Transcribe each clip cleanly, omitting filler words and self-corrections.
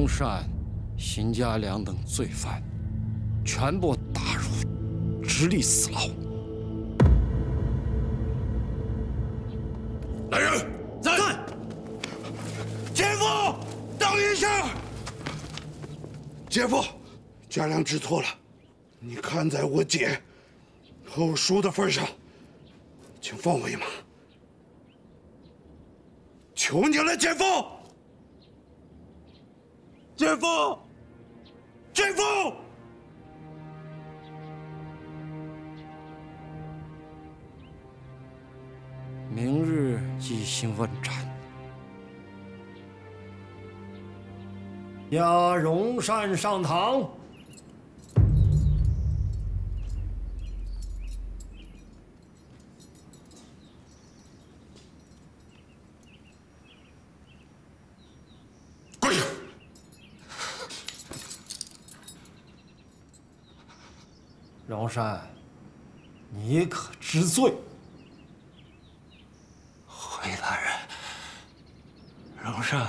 善、辛家良等罪犯，全部打入直隶死牢。 来人，在！姐夫，等一下！姐夫，家良知错了，你看在我姐和我叔的份上，请放我一马。求你了，姐夫！姐夫！姐夫！ 明日即行问斩，押荣善上堂。 跪下！ 荣善，你可知罪？ 回大人，荣善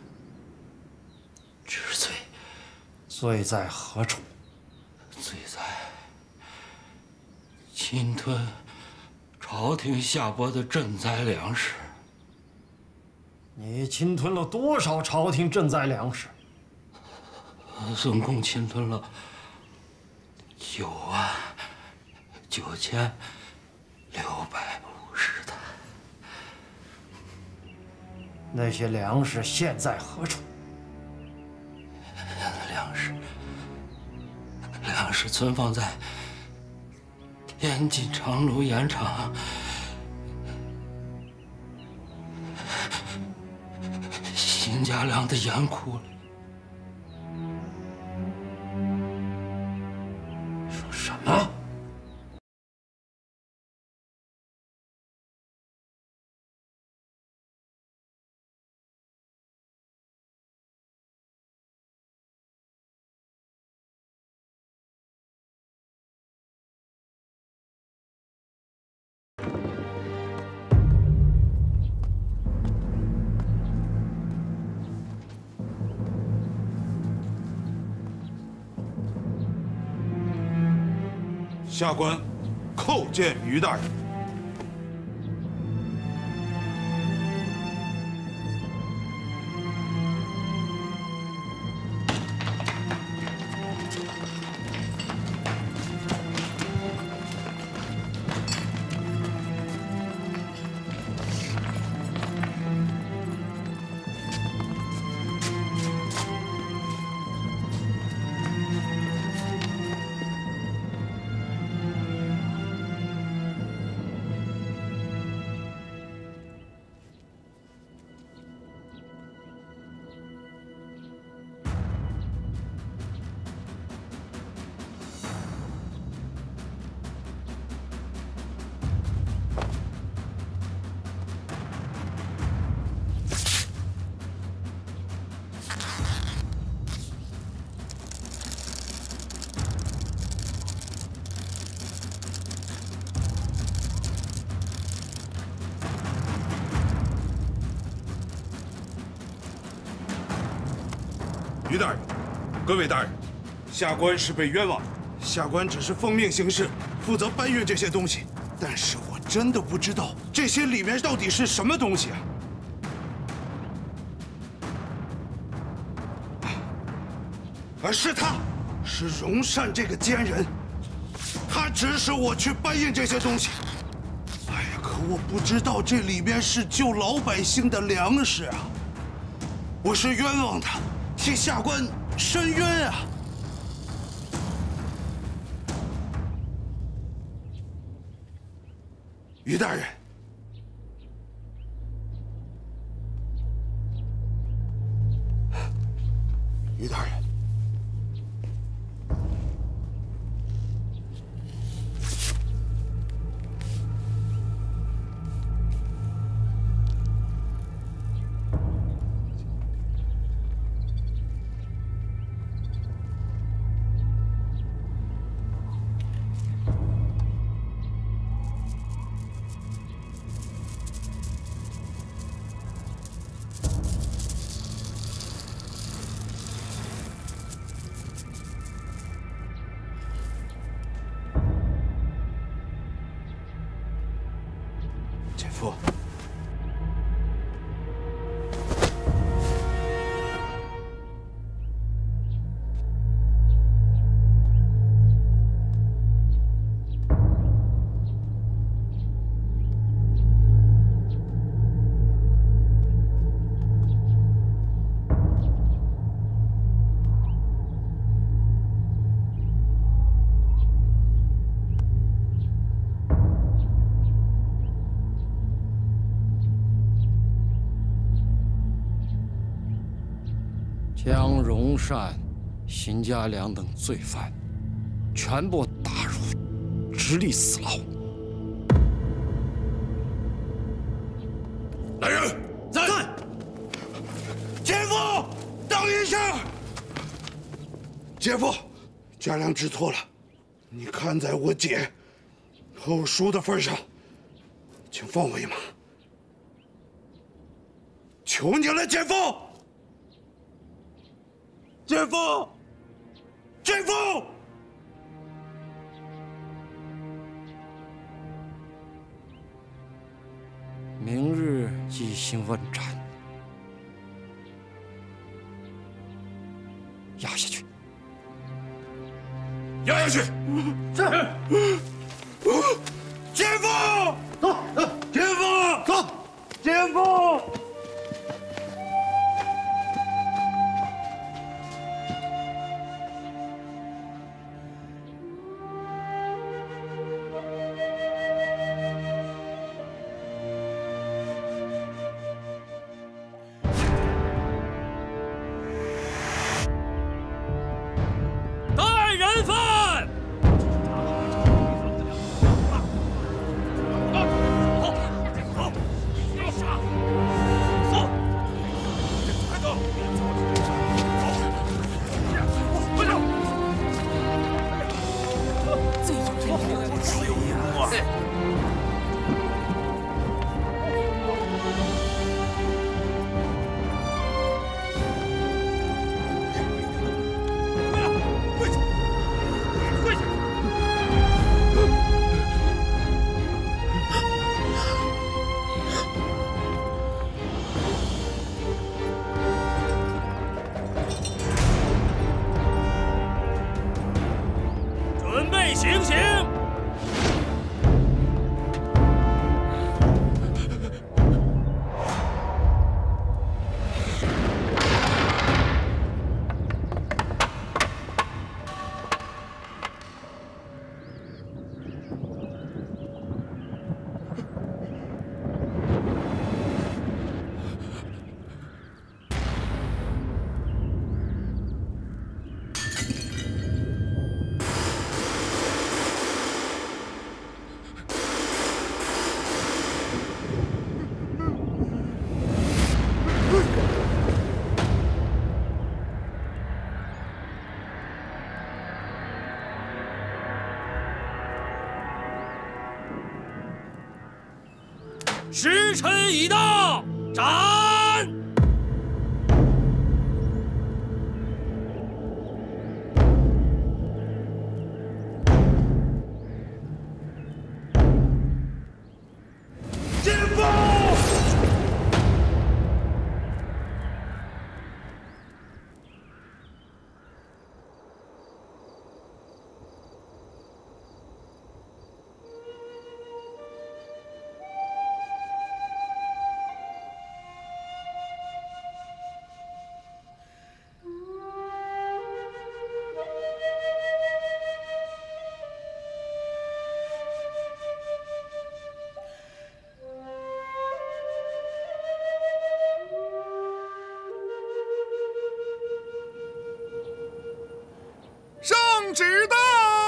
知罪。 罪在何处？ 罪在侵吞朝廷下拨的赈灾粮食。 你侵吞了多少朝廷赈灾粮食？ 总共侵吞了99650担。 那些粮食现在何处？ 粮食存放在天津长芦盐场辛家良的盐库里。 说什么？ 下官叩见于大人。于大人，各位大人，下官是被冤枉的。下官只是奉命行事，负责搬运这些东西。但是我真的不知道这些里面到底是什么东西啊！是他，是荣善这个奸人，他指使我去搬运这些东西。哎呀，可我不知道这里面是救老百姓的粮食啊！我是冤枉他。替下官申冤啊！于大人，于大人， 父。 将荣善、辛家良等罪犯全部打入直隶死牢。 来人，在！姐夫，等一下！姐夫，家良知错了，你看在我姐和我叔的份上，请放我一马。求你了，姐夫！ 姐夫，姐夫！ 明日即行问斩，押下去。 押下去！是。姐夫，走！姐夫，走！姐夫。 行刑！时辰已到，斩！ 姐夫！ 圣旨到！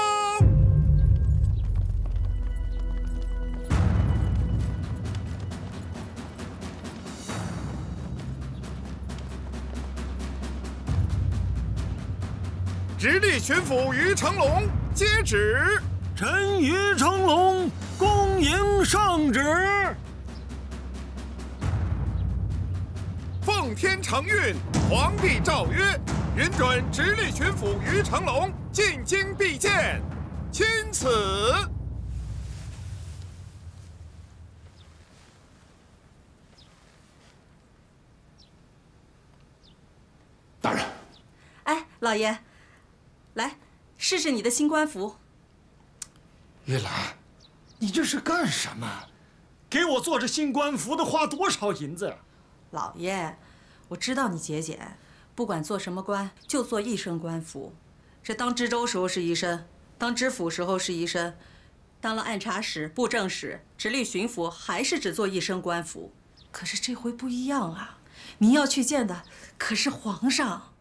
直隶巡抚于成龙接旨。 臣于成龙恭迎圣旨。 奉天承运，皇帝诏曰。 允准直隶巡抚于成龙进京觐见，钦此。 老爷，来试试你的新官服。 玉兰，你这是干什么？给我做这新官服的花多少银子呀？ 老爷，我知道你节俭，不管做什么官就做一身官服。这当知州时候是一身，当知府时候是一身，当了按察使、布政使、直隶巡抚还是只做一身官服。可是这回不一样啊，您要去见的可是皇上。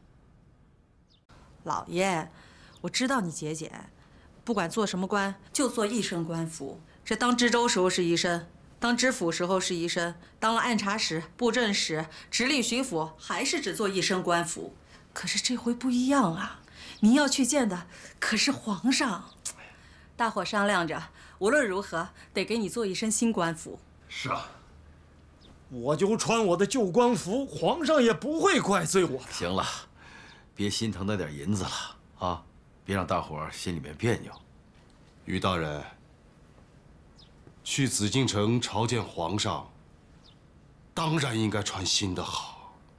老爷，我知道你节俭，不管做什么官就做一身官服。这当知州时候是一身，当知府时候是一身，当了按察使、布政使、直隶巡抚还是只做一身官服。可是这回不一样啊，您要去见的可是皇上。大伙商量着，无论如何得给你做一身新官服。 是啊，我就穿我的旧官服，皇上也不会怪罪我的。 行了，别心疼那点银子了啊，别让大伙儿心里面别扭。 于大人，去紫禁城朝见皇上，当然应该穿新的好。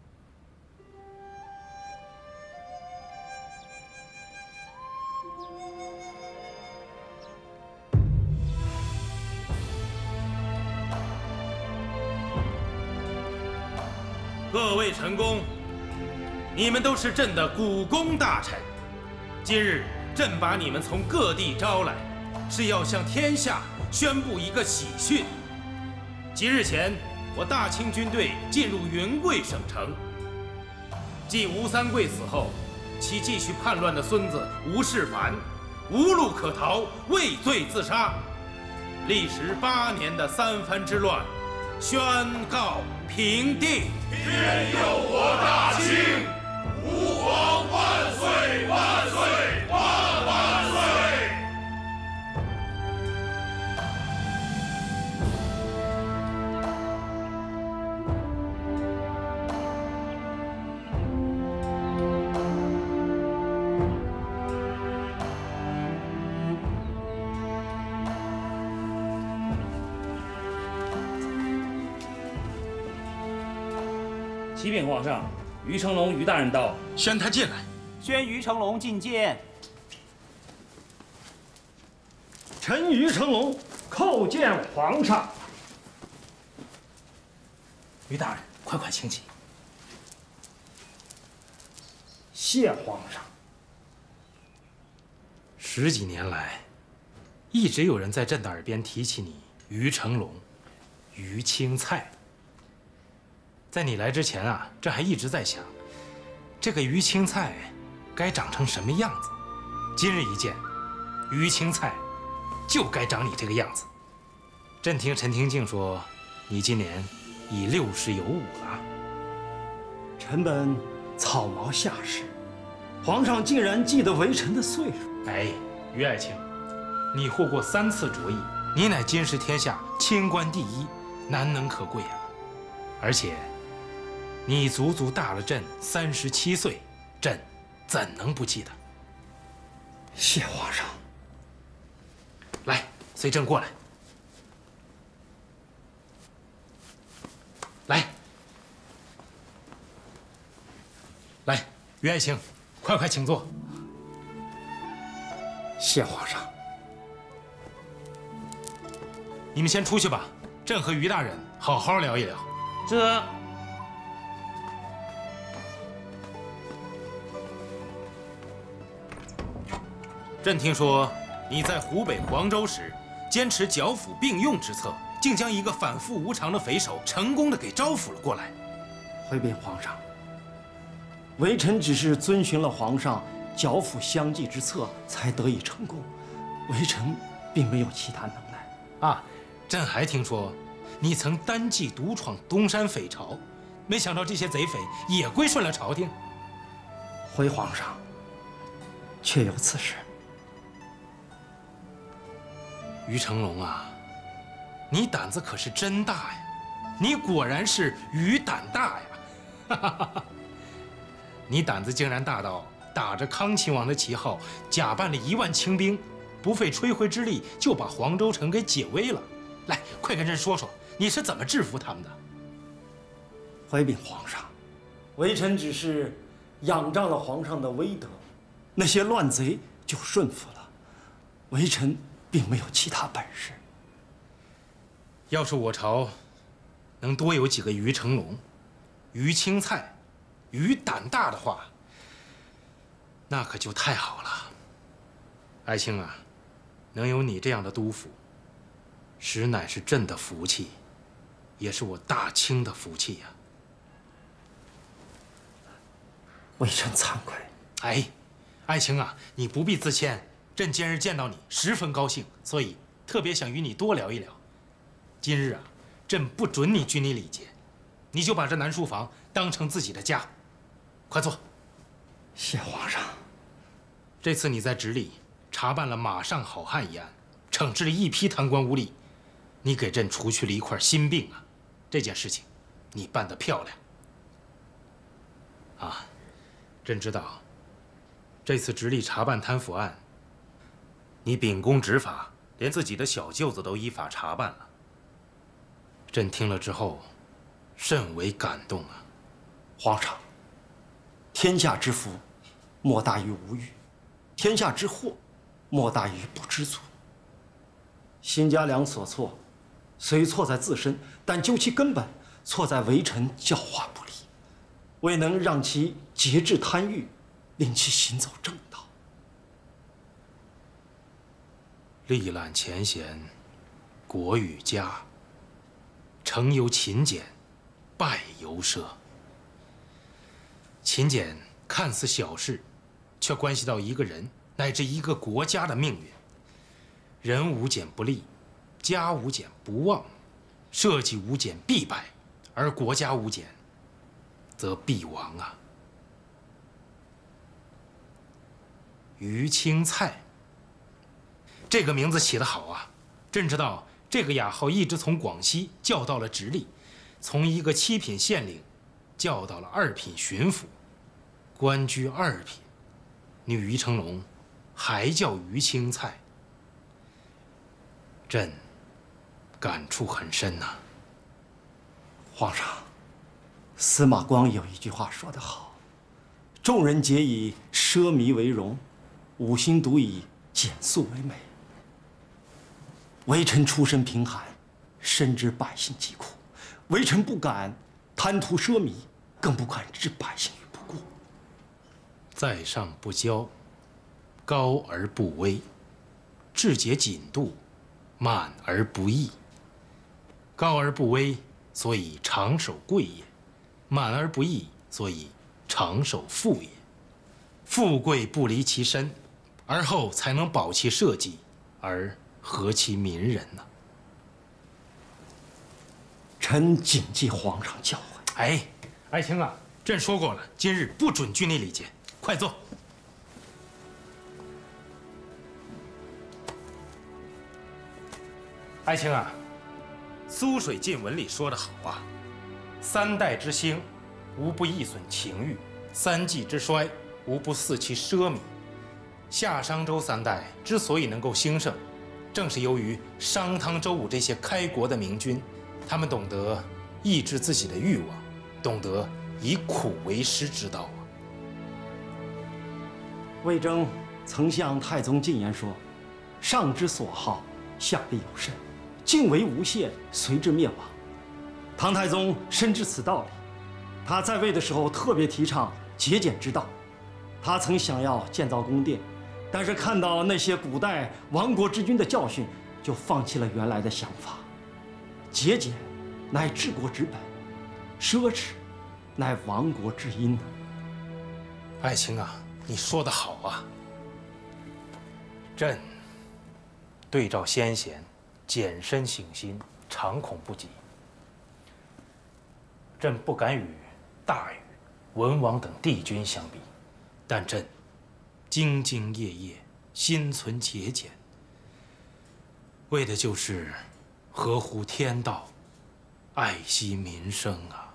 各位臣工，你们都是朕的股肱大臣，今日朕把你们从各地招来，是要向天下宣布一个喜讯。几日前，我大清军队进入云贵省城，继吴三桂死后，其继续叛乱的孙子吴世蕃无路可逃，畏罪自杀。历时8年的三藩之乱宣告平定。 天佑我大清，吾皇万岁万岁万万岁！ 启禀皇上，于成龙于大人到， 宣他进来。 宣于成龙觐见。 臣于成龙叩见皇上。 于大人，快快请起。 谢皇上。 10几年来，一直有人在朕的耳边提起你于成龙、于青菜。在你来之前啊，朕还一直在想，这个于青菜该长成什么样子。今日一见，于青菜就该长你这个样子。朕听陈廷敬说，你今年已60有5了。 臣本草毛下士，皇上竟然记得为臣的岁数。 哎，于爱卿，你获过3次卓异，你乃今时天下清官第一，难能可贵啊！而且，你足足大了朕37岁，朕怎能不记得？ 谢皇上。 来，随朕过来。来，于爱卿，快快请坐。 谢皇上。 你们先出去吧，朕和于大人好好聊一聊。 这朕听说你在湖北黄州时，坚持剿抚并用之策，竟将一个反复无常的匪首成功的给招抚了过来。 回禀皇上，微臣只是遵循了皇上剿抚相济之策，才得以成功。微臣并没有其他能耐。 啊，朕还听说，你曾单骑独闯东山匪巢，没想到这些贼匪也归顺了朝廷。 回皇上，确有此事。 于成龙啊，你胆子可是真大呀！你果然是于胆大呀！你胆子竟然大到打着康亲王的旗号，假扮了1万清兵，不费吹灰之力就把黄州城给解围了。来，快跟朕说说，你是怎么制服他们的？ 回禀皇上，微臣只是仰仗了皇上的威德，那些乱贼就顺服了。微臣并没有其他本事。 要是我朝能多有几个于成龙、于青菜、于胆大的话，那可就太好了。爱卿啊，能有你这样的督抚，实乃是朕的福气，也是我大清的福气呀。 微臣惭愧。 哎，爱卿啊，你不必自谦。朕今日见到你，十分高兴，所以特别想与你多聊一聊。今日啊，朕不准你拘泥礼节，你就把这南书房当成自己的家。快坐。 谢皇上。 这次你在直隶查办了马上好汉一案，惩治了一批贪官污吏，你给朕除去了一块心病啊！这件事情，你办得漂亮。啊，朕知道，这次直隶查办贪腐案，你秉公执法，连自己的小舅子都依法查办了。朕听了之后，甚为感动啊！ 皇上，天下之福，莫大于无欲；天下之祸，莫大于不知足。辛嘉良所错，虽错在自身，但究其根本，错在微臣教化不力，未能让其节制贪欲，令其行走正道。 历览前贤，国与家，成由勤俭，败由奢。勤俭看似小事，却关系到一个人乃至一个国家的命运。人无俭不立，家无俭不旺，社稷无俭必败，而国家无俭，则必亡啊！于青菜，这个名字起得好啊！朕知道这个雅号一直从广西叫到了直隶，从一个7品县令叫到了2品巡抚，官居2品。你于成龙还叫于青菜，朕感触很深呐。 皇上，司马光有一句话说得好：“众人皆以奢靡为荣，吾心独以简素为美。”微臣出身贫寒，深知百姓疾苦，微臣不敢贪图奢靡，更不敢置百姓于不顾。 在上不骄，高而不威，志节谨度，慢而不义。高而不威，所以长守贵也；慢而不义，所以长守富也。富贵不离其身，而后才能保其社稷，而和其民人呢？ 臣谨记皇上教诲。 哎，爱卿啊，朕说过了，今日不准拘泥礼节，快坐。爱卿啊，苏水近文里说得好啊：“3代之兴，无不易损情欲；3季之衰，无不肆其奢靡。”夏商周3代之所以能够兴盛，正是由于商汤周武这些开国的明君，他们懂得抑制自己的欲望，懂得以苦为师之道啊。 魏征曾向太宗进言说：“上之所好，下必有甚；敬为无限，随之灭亡。”唐太宗深知此道理，他在位的时候特别提倡节俭之道。他曾想要建造宫殿，但是看到那些古代亡国之君的教训，就放弃了原来的想法。节俭乃治国之本，奢侈乃亡国之因呢。 爱卿啊，你说得好啊！朕对照先贤，俭身省心，常恐不及。朕不敢与大禹、文王等帝君相比，但朕兢兢业业，心存节俭，为的就是合乎天道，爱惜民生啊！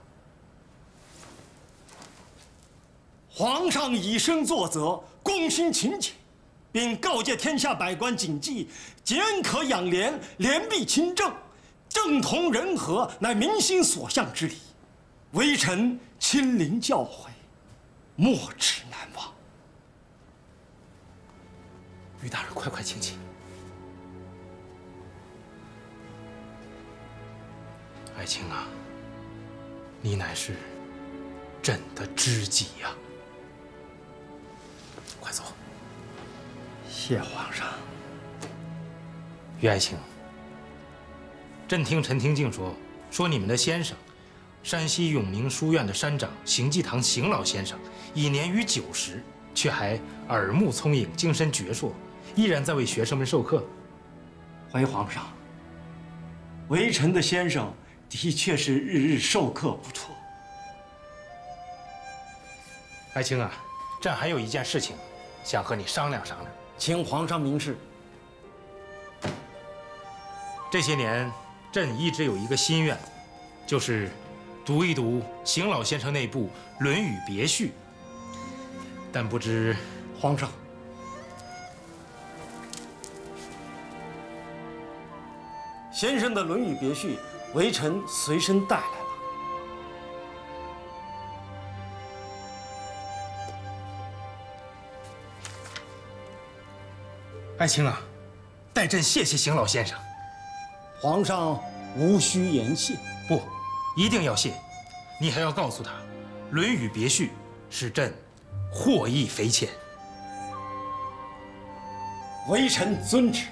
皇上以身作则，躬心勤俭，并告诫天下百官谨记：俭可养廉，廉必亲政，正同人和，乃民心所向之理。微臣亲临教诲， 莫齿难忘。 于大人，快请起。爱卿啊，你乃是朕的知己呀！快走。 谢皇上。 于爱卿，朕听陈廷敬说你们的先生，山西永明书院的山长邢继堂邢老先生，已年逾90，却还耳目聪颖，精深矍铄，依然在为学生们授课。 回皇上，微臣的先生的确是日日授课不辍。 爱卿啊，朕还有一件事情，想和你商量商量。 请皇上明示。 这些年，朕一直有一个心愿，就是读一读邢老先生那部《论语别序》，但不知皇上，先生的《论语别序》，微臣随身带来了。 爱卿啊，代朕谢谢邢老先生。 皇上无需言谢。 不，一定要谢。你还要告诉他，《论语别序》是朕获益匪浅。 微臣遵旨。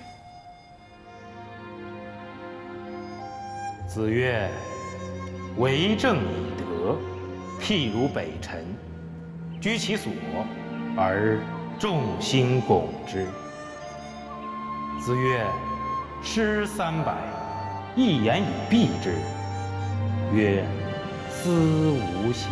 子曰：“为政以德，譬如北辰，居其所而众星拱之。”子曰：“诗300，一言以蔽之，曰：思无邪。”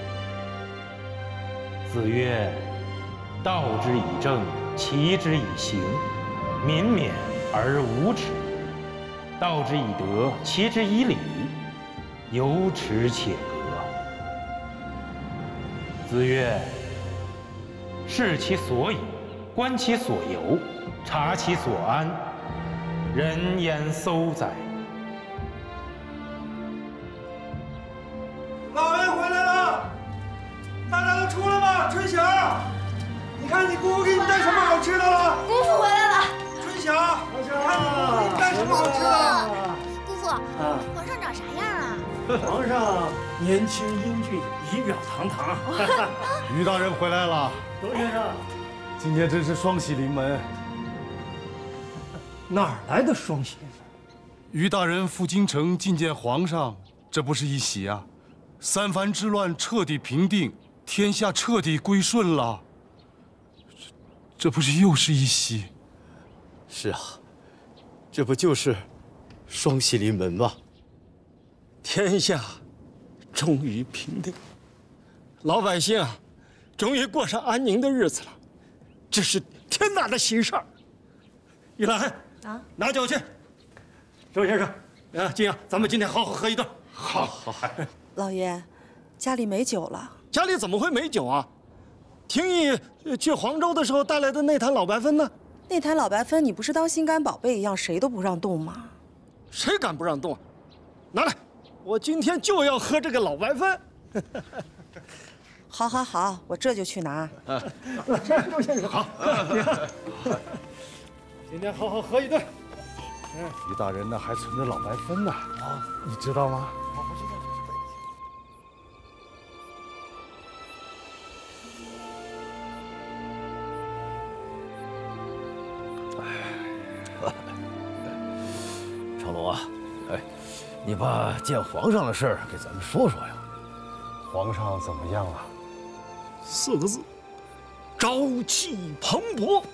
子曰：“道之以政，齐之以刑，民免而无耻；道之以德，齐之以礼，有耻且格。”子曰：“视其所以，观其所由，察其所安，人焉廋哉！” 老爷回来了，大家都出来吧！春晓，你看你姑姑给你带什么好吃的了？ 姑父回来了。 春晓，看你姑姑给你带什么好吃的？ 姑父，皇上长啥样啊？ 皇上年轻英俊，仪表堂堂。 于大人回来了。 周先生， 今天真是双喜临门。 哪儿来的双喜临门？ 于大人赴京城觐见皇上，这不是一喜啊！三藩之乱彻底平定，天下彻底归顺了。这不是又是一喜？ 是啊，这不就是双喜临门吗？ 天下终于平定，老百姓啊，终于过上安宁的日子了，这是天大的喜事儿。玉兰啊，拿酒去。周先生，金阳，咱们今天好好喝一顿。好。 老爷，家里没酒了。 家里怎么会没酒啊？廷义去黄州的时候带来的那坛老白芬呢？ 那坛老白芬，你不是当心肝宝贝一样，谁都不让动吗？ 谁敢不让动啊？拿来，我今天就要喝这个老白芬。 好，我这就去拿。 周先生好。今天好好喝一顿。 于大人呢还存着老白芬呢，你知道吗？ 成龙啊，你把见皇上的事儿给咱们说说呀。 皇上怎么样啊 ？4个字：朝气蓬勃。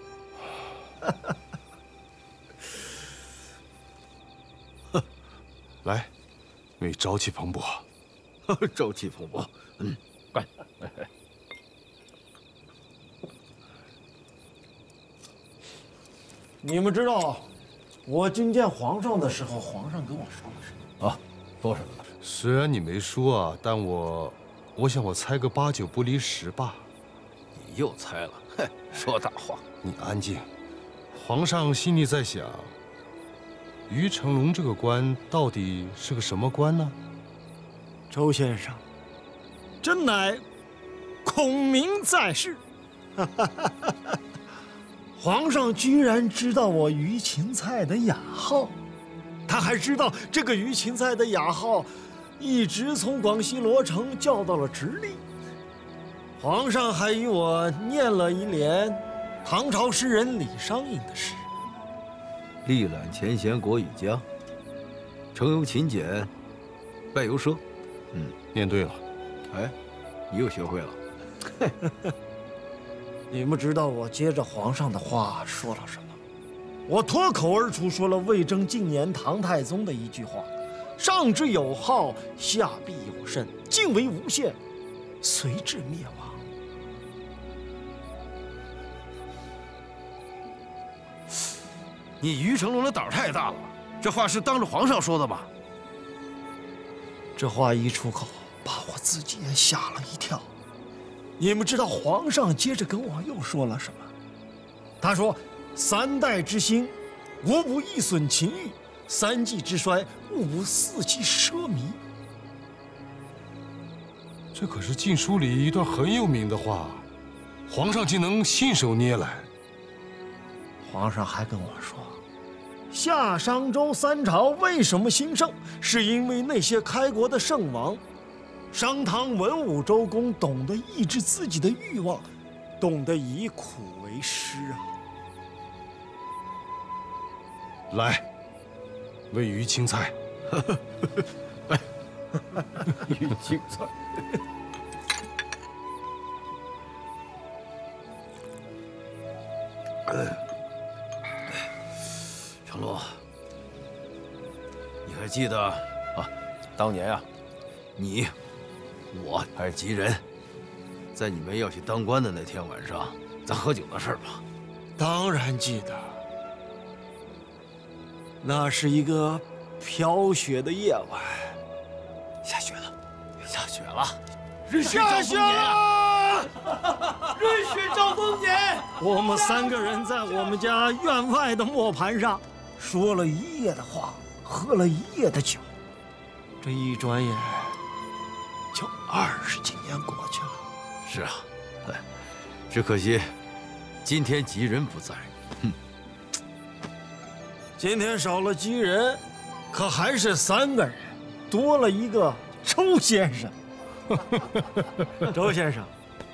来，你朝气蓬勃。 朝气蓬勃，快。 你们知道，我觐见皇上的时候，皇上跟我说了什么？ 啊，说什么了？ 虽然你没说啊，但我想我猜个8、9不离10吧。 你又猜了，哼，说大话。 你安静。皇上心里在想，于成龙这个官到底是个什么官呢？ 周先生，真乃孔明在世。皇上居然知道我于芹菜的雅号，他还知道这个于芹菜的雅号一直从广西罗城叫到了直隶。皇上还与我念了一联唐朝诗人李商隐的诗：“ 历览前贤国与家，承由勤俭，败由奢。” 念对了。 哎，你又学会了。 你们知道我接着皇上的话说了什么？我脱口而出说了魏征进言唐太宗的一句话：“上之有号，下必有甚；晋为无限，隋至灭亡。” 你于成龙的胆儿太大了，这话是当着皇上说的吧？ 这话一出口，把我自己也吓了一跳。你们知道皇上接着跟我又说了什么？他说：“3代之兴，无不一损秦欲；3季之衰，勿不四季奢靡。” 这可是禁书里一段很有名的话，皇上竟能信手拈来。 皇上还跟我说，夏商周3朝为什么兴盛，是因为那些开国的圣王。商汤、文武、周公懂得抑制自己的欲望，懂得以苦为师啊！ 来，为于青菜。 于青菜。成龙，你还记得啊？当年啊，你。我还是吉人，在你们要去当官的那天晚上，咱喝酒的事儿吧？ 当然记得。那是一个飘雪的夜晚，下雪了，下雪了， 下雪了！瑞雪兆丰年， 我们3个人在我们家院外的磨盘上说了一夜的话，喝了一夜的酒，这一转眼就20几年过去了。 是啊，只可惜今天吉人不在。 今天少了吉人，可还是3个人，多了一个周先生。周先生，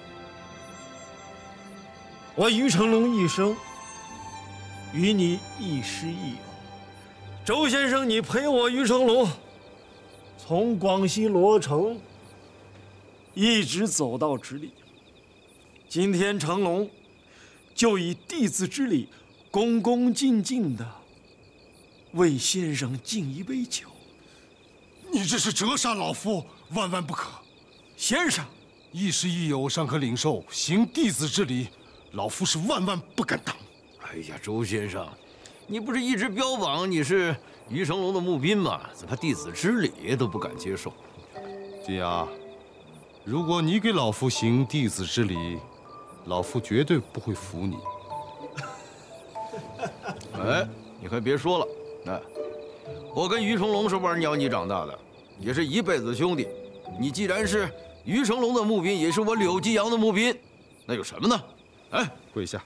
我于成龙一生与你亦师亦友。周先生，你陪我于成龙从广西罗城一直走到直隶。今天成龙就以弟子之礼，恭恭敬敬的为先生敬一杯酒。 你这是折杀老夫，万万不可！ 先生， 亦师亦友尚可领受，行弟子之礼，老夫是万万不敢当。 哎呀，周先生，你不是一直标榜你是于成龙的募兵吗？怎么弟子之礼都不敢接受？ 金牙，如果你给老夫行弟子之礼，老夫绝对不会服你。 哎，你还别说了，哎，我跟于成龙是玩鸟你长大的，也是一辈子兄弟。你既然是于成龙的募兵，也是我柳继阳的募兵，那有什么呢？哎， 跪下。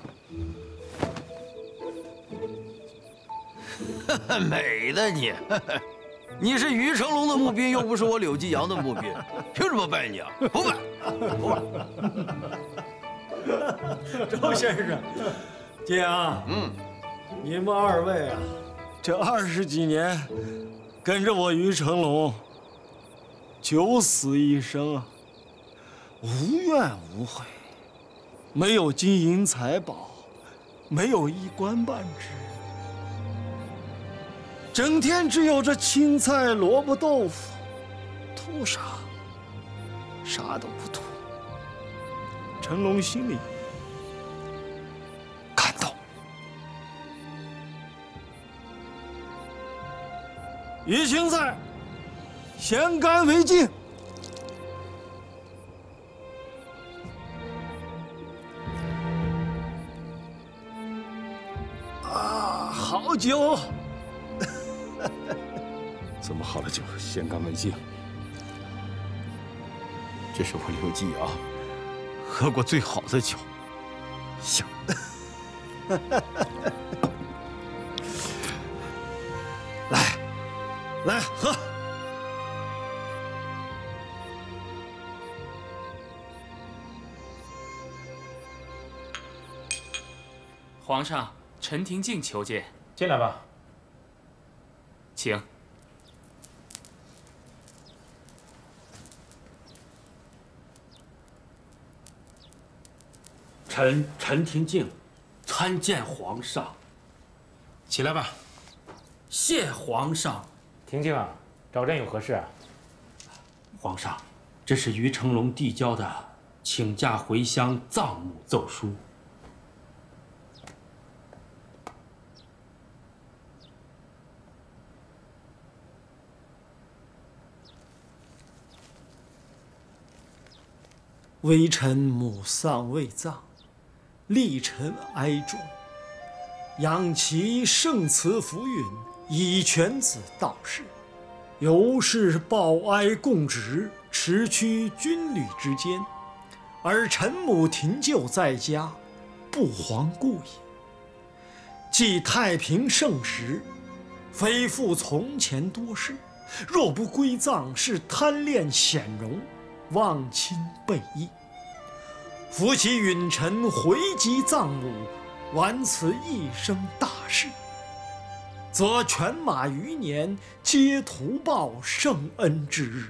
美的你，你是于成龙的募兵，又不是我柳继阳的募兵，凭什么拜你啊？不拜，不拜。 周先生，金阳，你们2位啊，这20几年跟着我于成龙，九死一生啊，无怨无悔，没有金银财宝，没有一官半职，整天只有这青菜萝卜豆腐，图啥？啥都不图。成龙心里感动。于青菜，咸干为敬。啊，好酒！ 这么好的酒，咸干为敬。 这是我柳继阳喝过最好的酒。香。来喝。 皇上，陈廷敬求见。 进来吧。 请。 陈廷敬，参见皇上。 起来吧。 谢皇上。 廷敬啊，找朕有何事啊？ 皇上，这是于成龙递交的请假回乡葬母奏书。微臣母丧未葬，历臣哀重。仰其圣慈福运，以全子道士，由是报哀共职，驰驱军旅之间。而臣母廷柩在家，不遑故也。既太平盛时，非复从前多事。若不归葬，是贪恋显荣，忘亲背义。扶其允臣回击葬母，完此一生大事，则犬马余年，皆图报圣恩之日。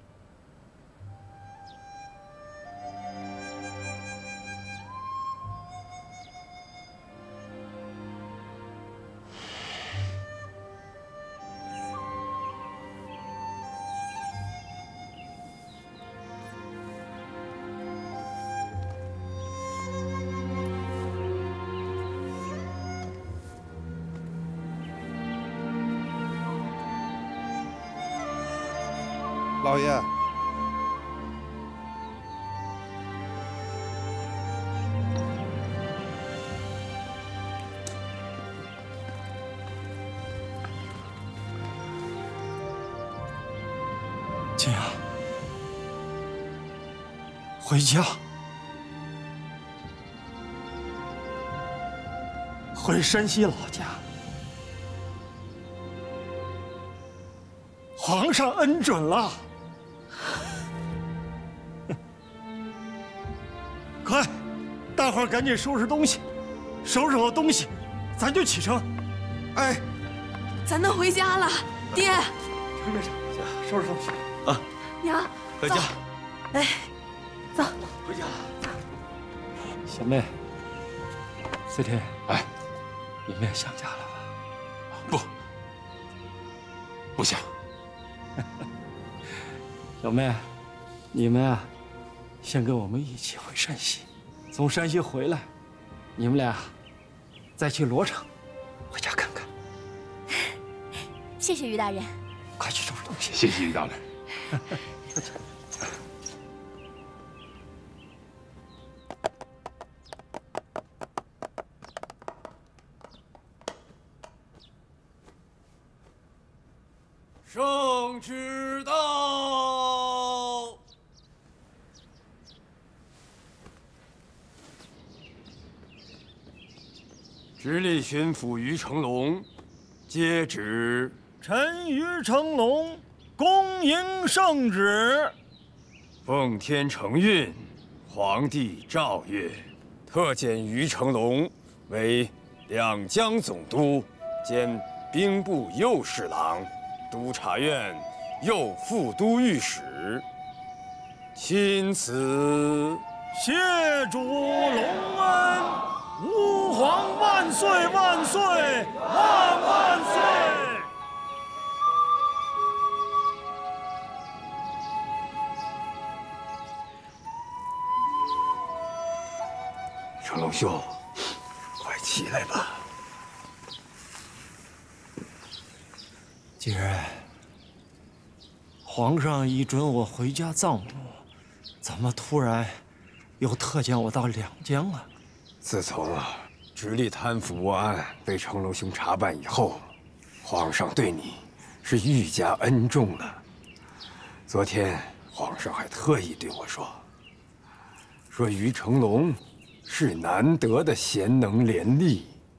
老爷， 静阳，回家，回山西老家。皇上恩准了。快，大伙儿赶紧收拾东西，收拾好东西，咱就启程。哎， 咱能回家了，爹。 没事，收拾东西啊。 娘， 回家。 哎，走， 回家。小妹，四天， 哎， 你们也想家了吧？ 不想。 小妹，你们啊，先跟我们一起回山西，从山西回来，你们俩再去罗城，回家看看。 谢谢于大人。 快去收拾东西。 谢谢于大人。 圣旨到。 直隶巡抚于成龙，接旨。 臣于成龙，恭迎圣旨。 奉天承运，皇帝诏曰：特检于成龙为两江总督兼兵部右侍郎、督察院右副都御史。钦此。 谢主隆恩，吾皇万岁万岁万万岁！ 成龙兄，快起来吧。 既然皇上一准我回家葬母，怎么突然又特将我到两江了？ 自从直隶贪腐窝案被成龙兄查办以后，皇上对你是愈加恩重了。昨天皇上还特意对我说， 说于成龙是难得的贤能廉吏。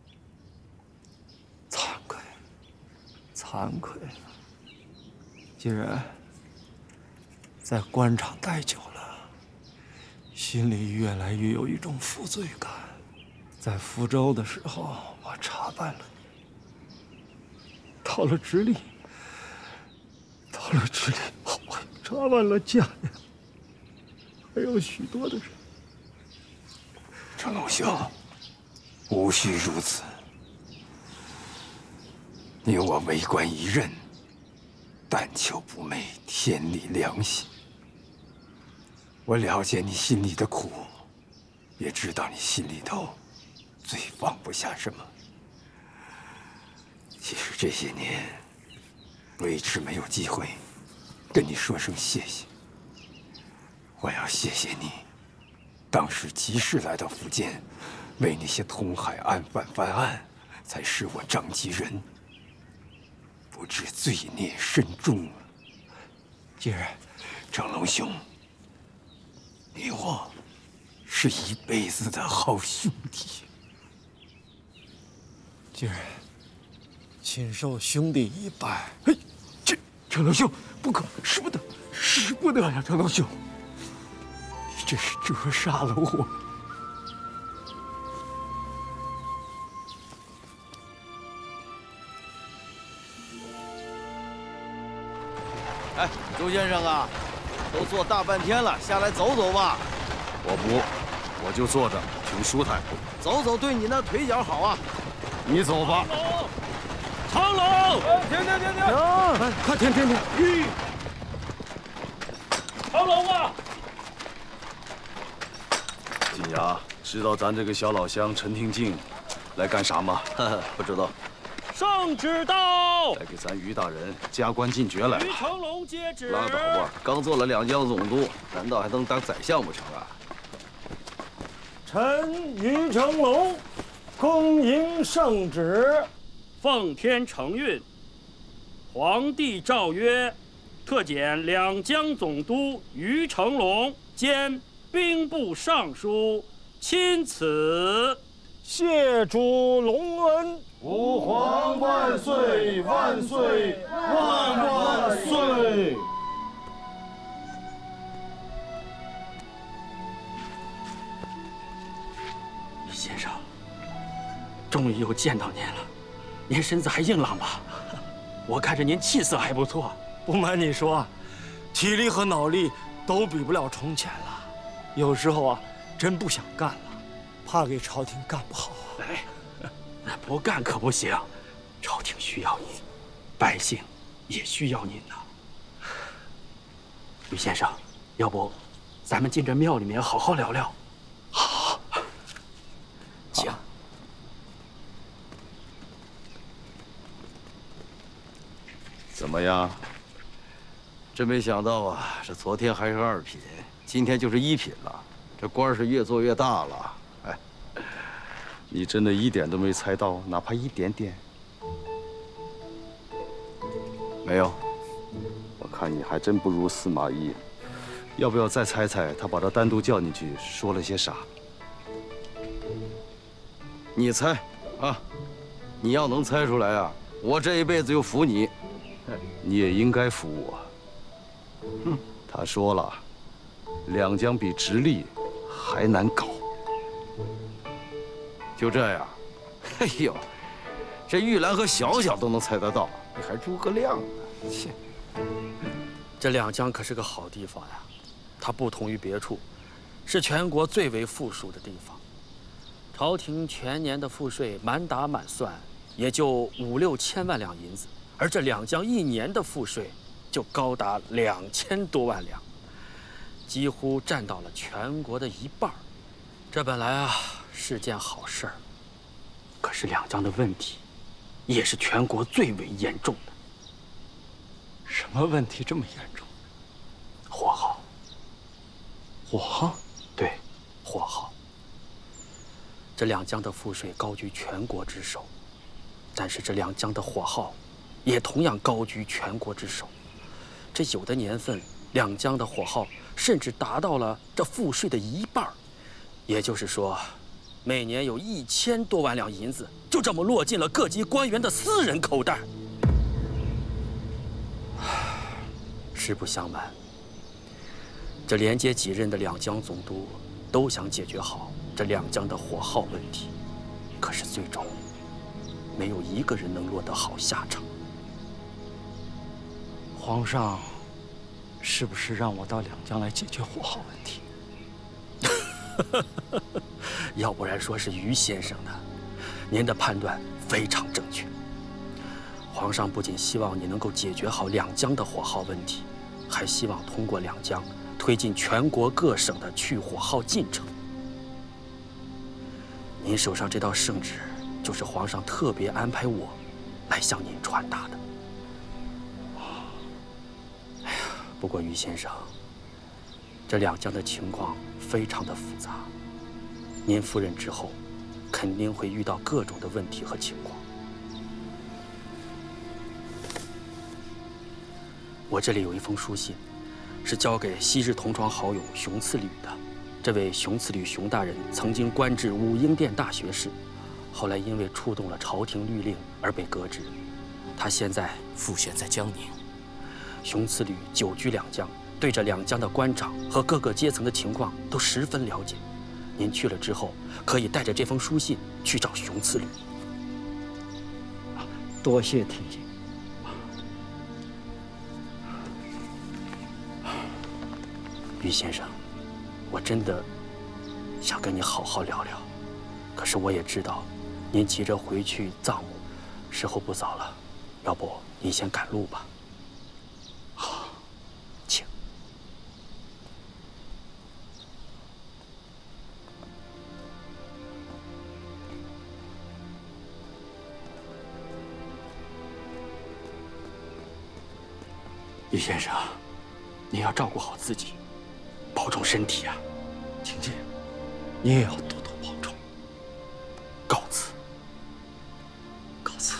惭愧了，既然在官场待久了，心里越来越有一种负罪感。在福州的时候，我查办了你；到了直隶后，我查办了家人，还有许多的人。 成龙兄，无需如此。你我为官一任，但求不昧天理良心。我了解你心里的苦，也知道你心里头最放不下什么。其实这些年，我一直没有机会跟你说声谢谢。我要谢谢你，当时及时来到福建，为那些通海案犯翻案，才使我张吉仁不知罪孽深重。既然成龙兄，你我是一辈子的好兄弟。 既然请受兄弟一拜。 嘿，成龙兄，不可，使不得，使不得呀！成龙兄，你这是折杀了我。 哎，周先生啊，都坐大半天了，下来走走吧。 我不，我就坐着，挺舒坦。 走走对你那腿脚好啊。 你走吧。 长龙， 停！ 快停！ 长龙啊！ 金牙，知道咱这个小老乡陈廷敬来干啥吗？ 不知道。 圣旨到！ 来给咱于大人加官进爵来了。 于成龙接旨。 拉倒吧，刚做了两江总督，难道还能当宰相不成啊？ 臣于成龙，恭迎圣旨。奉天承运，皇帝诏曰：特检两江总督于成龙兼兵部尚书，钦此。 谢主隆恩。 吾皇万岁万岁万岁！ 于先生，终于又见到您了，您身子还硬朗吧？我看着您气色还不错。 不瞒你说，体力和脑力都比不了从前了。有时候啊，真不想干了，怕给朝廷干不好啊。 哎，不干可不行，朝廷需要您，百姓也需要您呐。于先生，要不咱们进这庙里面好好聊聊？好，请。 怎么样？ 真没想到啊，这昨天还是2品，今天就是1品了，这官是越做越大了。哎， 你真的一点都没猜到，哪怕一点点？ 没有。 我看你还真不如司马懿。要不要再猜猜，他把他单独叫进去说了些啥？ 你猜啊！你要能猜出来啊，我这一辈子就服你。 你也应该服我。他说了，两江比直隶还难搞。 就这样？哎呦，这玉兰和小小都能猜得到，你还诸葛亮呢？切！ 这两江可是个好地方呀，它不同于别处，是全国最为富庶的地方。朝廷全年的赋税满打满算也就5、6千万两银子，而这两江1年的赋税就高达2000多万两，几乎占到了全国的1半。这本来啊是件好事儿，可是两江的问题也是全国最为严重的。 什么问题这么严重？ 火耗。 火耗？ 对，火耗。这两江的赋税高居全国之首，但是这两江的火耗也同样高居全国之首。这有的年份，两江的火耗甚至达到了这赋税的1半。 也就是说，每年有1000多万两银子就这么落进了各级官员的私人口袋。实不相瞒，这连接几任的两江总督都想解决好这两江的火耗问题，可是最终没有一个人能落得好下场。 皇上，是不是让我到两江来解决火耗问题？ 要不然说是于先生呢。您的判断非常正确。皇上不仅希望你能够解决好两江的火耗问题，还希望通过两江推进全国各省的去火耗进程。您手上这道圣旨，就是皇上特别安排我来向您传达的。哎呀，不过于先生，这两江的情况非常的复杂，您赴任之后，肯定会遇到各种的问题和情况。我这里有一封书信，是交给昔日同窗好友熊次履的。这位熊次履熊大人曾经官至武英殿大学士，后来因为触动了朝廷律令而被革职。他现在赋闲在江宁。熊次履久居两江，对这两江的官长和各个阶层的情况都十分了解。您去了之后，可以带着这封书信去找熊次履。 多谢廷卿。 于先生，我真的想跟你好好聊聊，可是我也知道，您急着回去葬墓，时候不早了，要不您先赶路吧。好，请。于先生，您要照顾好自己，保重身体啊！ 廷卿，你也要多多保重。 告辞。 告辞。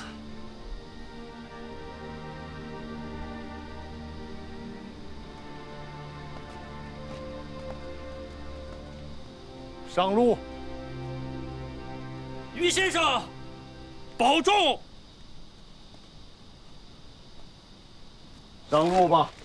上路。 于先生，保重。 上路吧。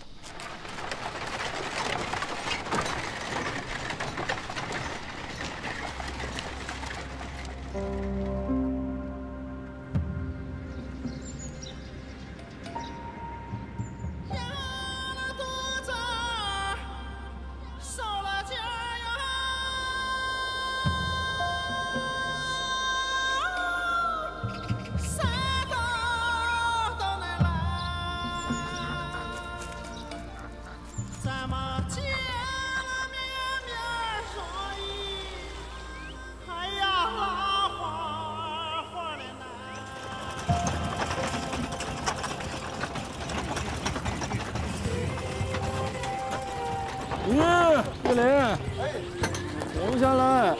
玉林，停下来。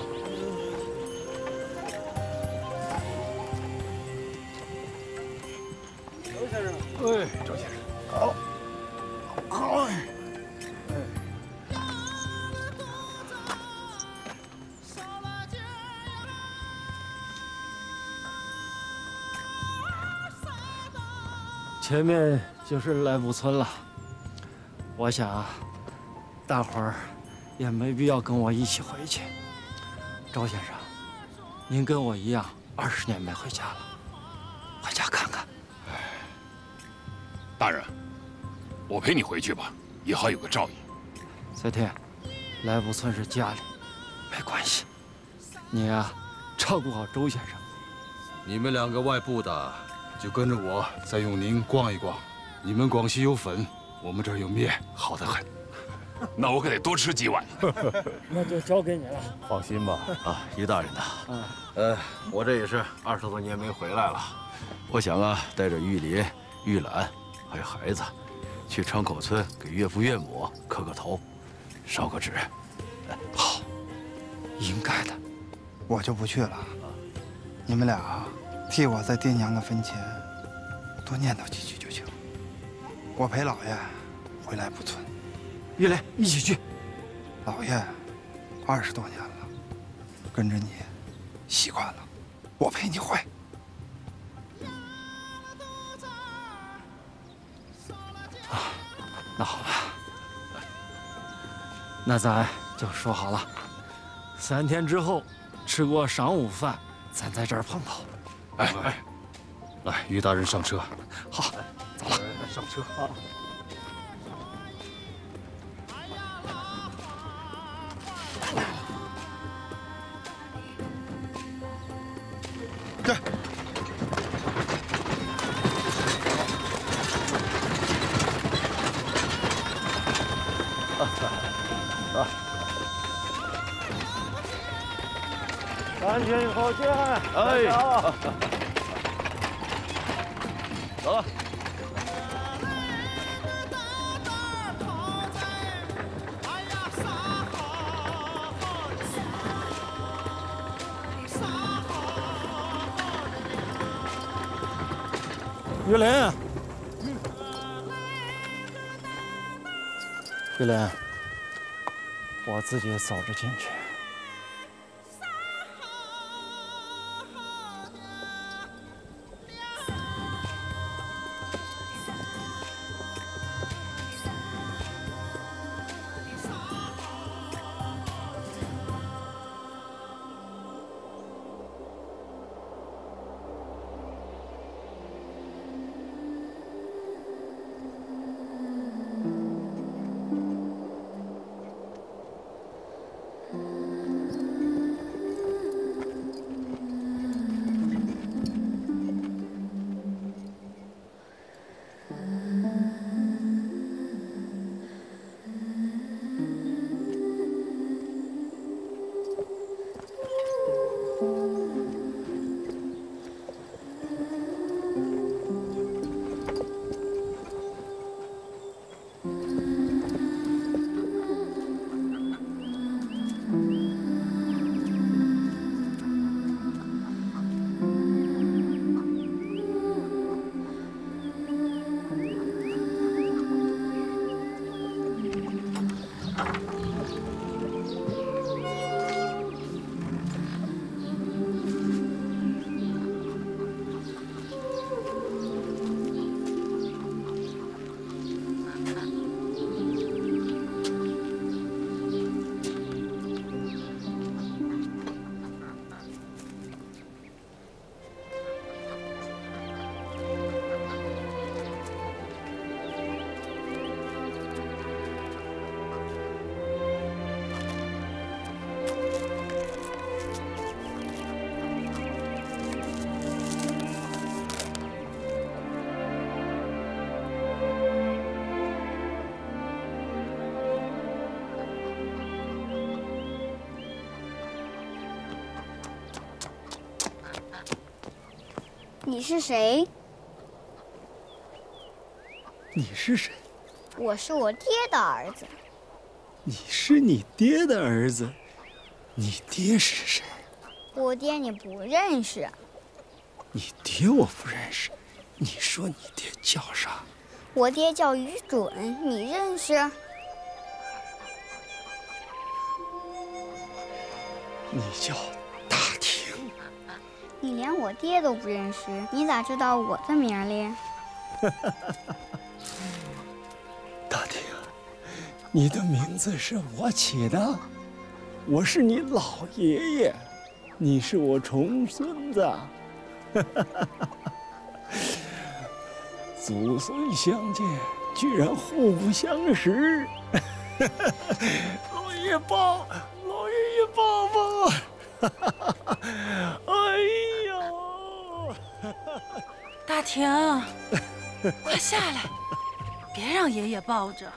周先生， 哎，周先生，好，好，哎。 前面就是来福村了，我想，大伙儿也没必要跟我一起回去。周先生，您跟我一样20年没回家了，回家看看。 大人，我陪你回去吧，也好有个照应。 赛天，来福村是家里，没关系。你呀，照顾好周先生。 你们2个外部的，就跟着我在永宁逛一逛。你们广西有粉，我们这儿有面，好得很。 那我可得多吃几碗。 那就交给你了。 放心吧。 啊，于大人呐，我这也是20多年没回来了。我想啊，带着玉林、玉兰还有孩子，去昌口村给岳父岳母磕个头，烧个纸。 好，应该的。 我就不去了。你们俩替我在爹娘的坟前多念叨几句就行。我陪老爷回来福村。 玉雷，一起去。 老爷20多年了， 跟着你习惯了，我陪你会。 那好吧，那咱就说好了，3天之后吃过晌午饭，咱在这儿碰头。 来，于大人上车。 好，走了， 上车。 好。 对。 3天以后见。 哎，走了。 玉林，玉林，我自己走着进去。 你是谁？ 你是谁？ 我是我爹的儿子。 你是你爹的儿子？你爹是谁？ 我爹你不认识。 你爹我不认识。你说你爹叫啥？ 我爹叫于准，你认识？ 你叫大庭。 你连我爹都不认识，你咋知道我的名哩？ 大庭，你的名字是我起的，我是你老爷爷，你是我重孙子。祖孙相见，居然互不相识。老爷爷抱，老爷爷抱抱。哎呦！ 大庭，快下来，别让爷爷抱着。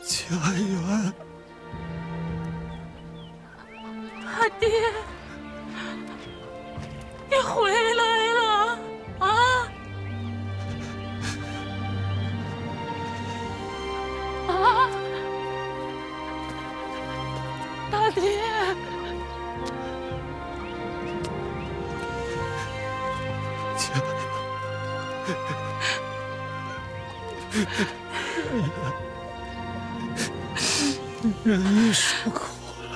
家园。 大爹，你回来了啊！啊！大爹。 人也受苦了。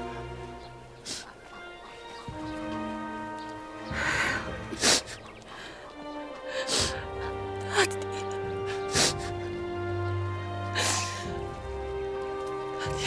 大爹，大爹。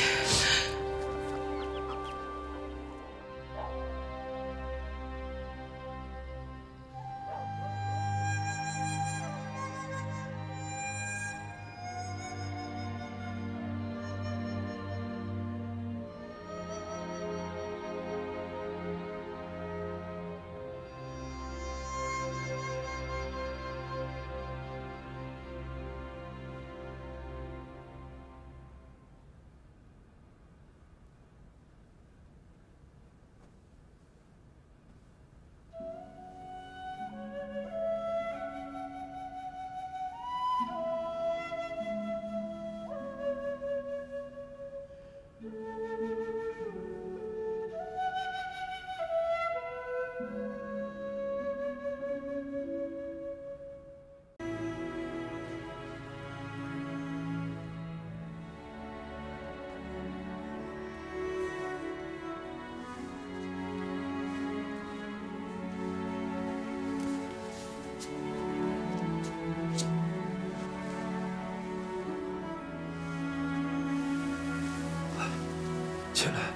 起来。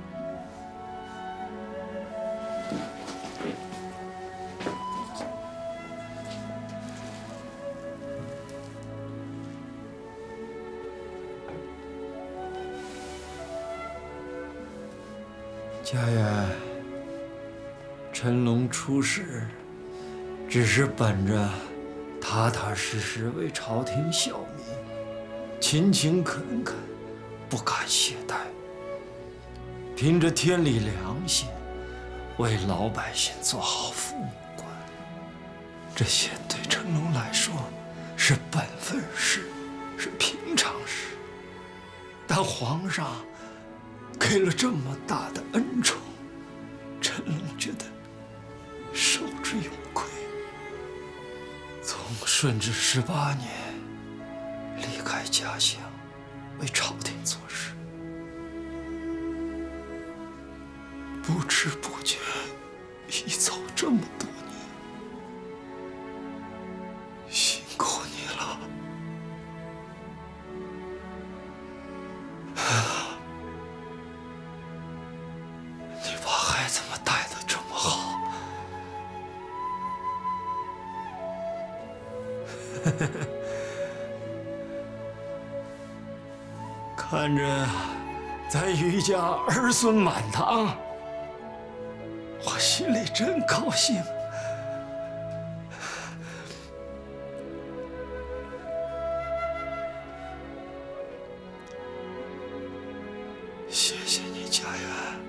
家园，陈龙出使，只是本着踏踏实实为朝廷效民，勤勤恳恳，不敢懈怠，凭着天理良心，为老百姓做好父母官。这些对陈龙来说是本分事，是平常事。但皇上给了这么大的恩宠，陈龙觉得受之有愧。从顺治18年离开家乡，为朝廷做事，不知不觉已走这么多年，辛苦你了。你把孩子们带得这么好，看着咱余家儿孙满堂，我心里真高兴。谢谢你，家园。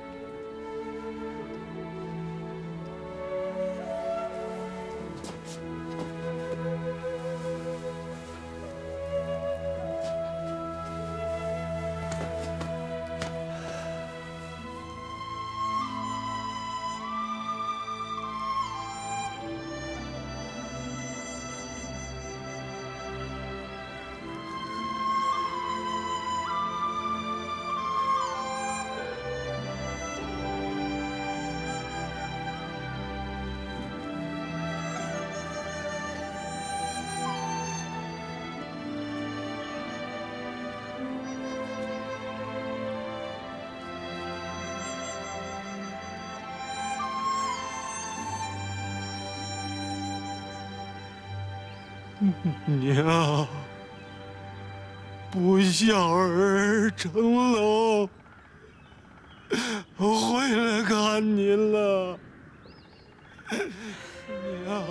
娘，不孝儿成龙，我回来看您了，娘。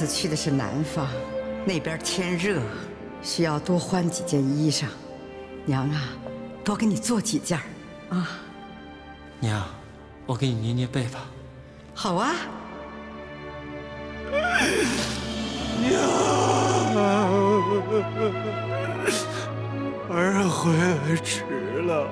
去的是南方，那边天热，需要多换几件衣裳。娘啊，多给你做几件啊。 娘，我给你捏捏背吧。 好啊。 娘，儿回来迟了。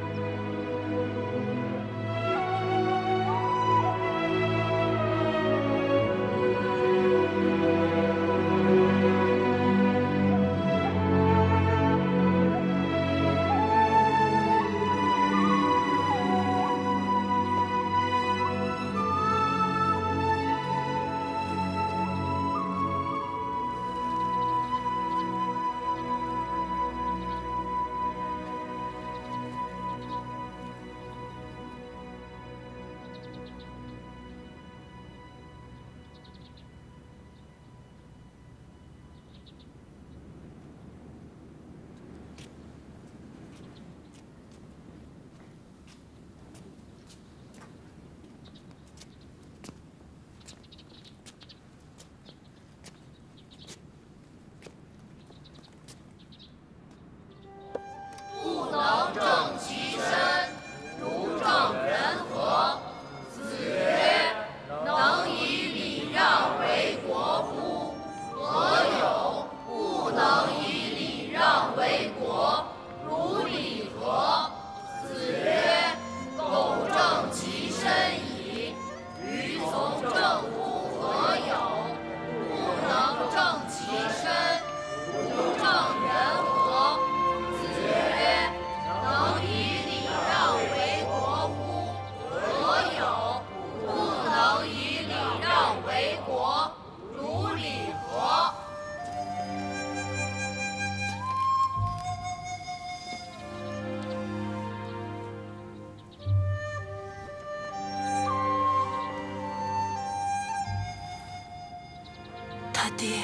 他爹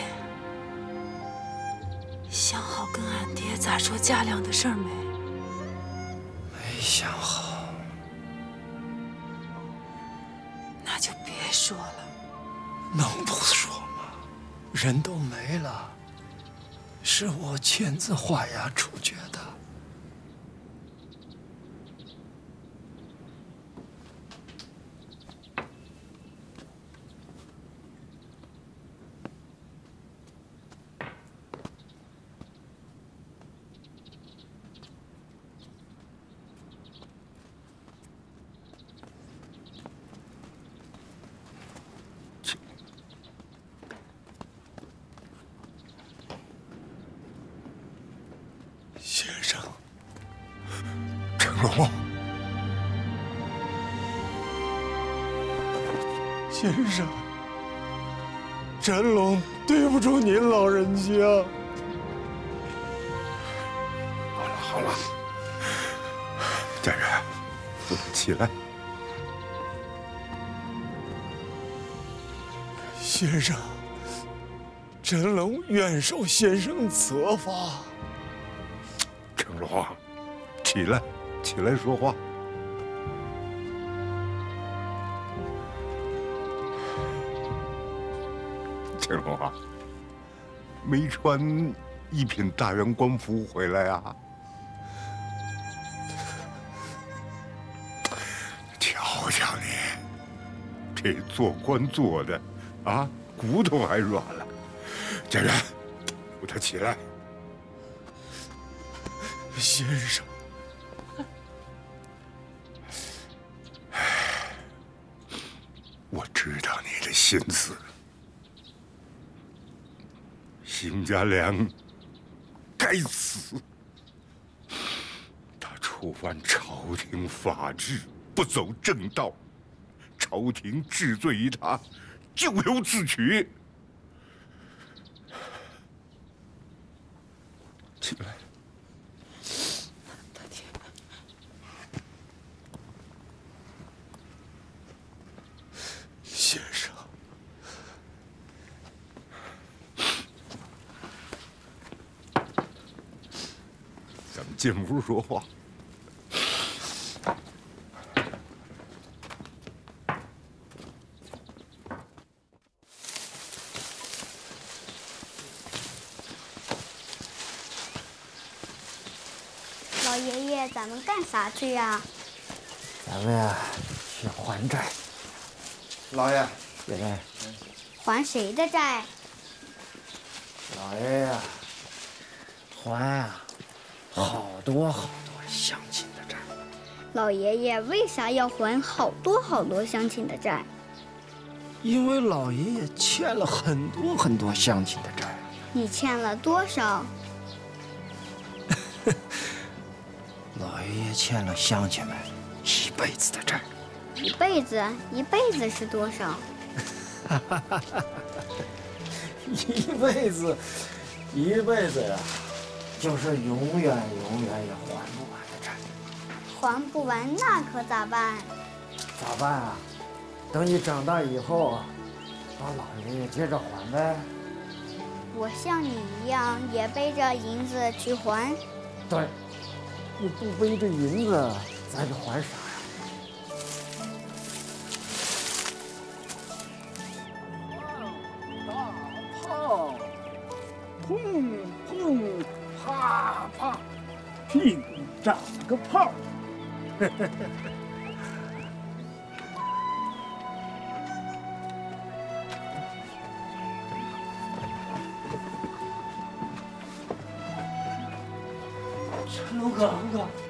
想好跟俺爹咋说嫁粮的事儿没？ 没想好。 那就别说了。 能不说吗？人都没了，是我签字画押处决的。先生，成龙，先生，真龙对不住您老人家。 好了好了，家人，起来。 先生，真龙愿受先生责罚。 成龙，起来，起来说话。成龙啊，没穿一品大员官服回来啊？瞧瞧你，这做官做的啊，骨头还软了。家人，扶他起来。 先生， 我知道你的心思。邢家良该死，他触犯朝廷法制，不走正道，朝廷治罪于他，咎由自取。起来。 先生， 咱们进屋说话。 爷爷，咱们干啥去呀？ 咱们呀，去还债。 老爷， 爷爷， 还谁的债？ 老爷呀，还啊，好多乡亲的债。 老爷爷为啥要还好多乡亲的债？ 因为老爷爷欠了很多乡亲的债。 你欠了多少？ 老爷爷欠了乡亲们1辈子的债。 一辈子是多少？ 一辈子呀，就是永远也还不完的债。 还不完那可咋办？ 咋办啊？等你长大以后，把老爷爷接着还呗。 我像你一样也背着银子去还。 对，你不背着银子，咱就还啥呀？ 炮，砰砰，啪啪，屁股长了个泡。 陈龙哥，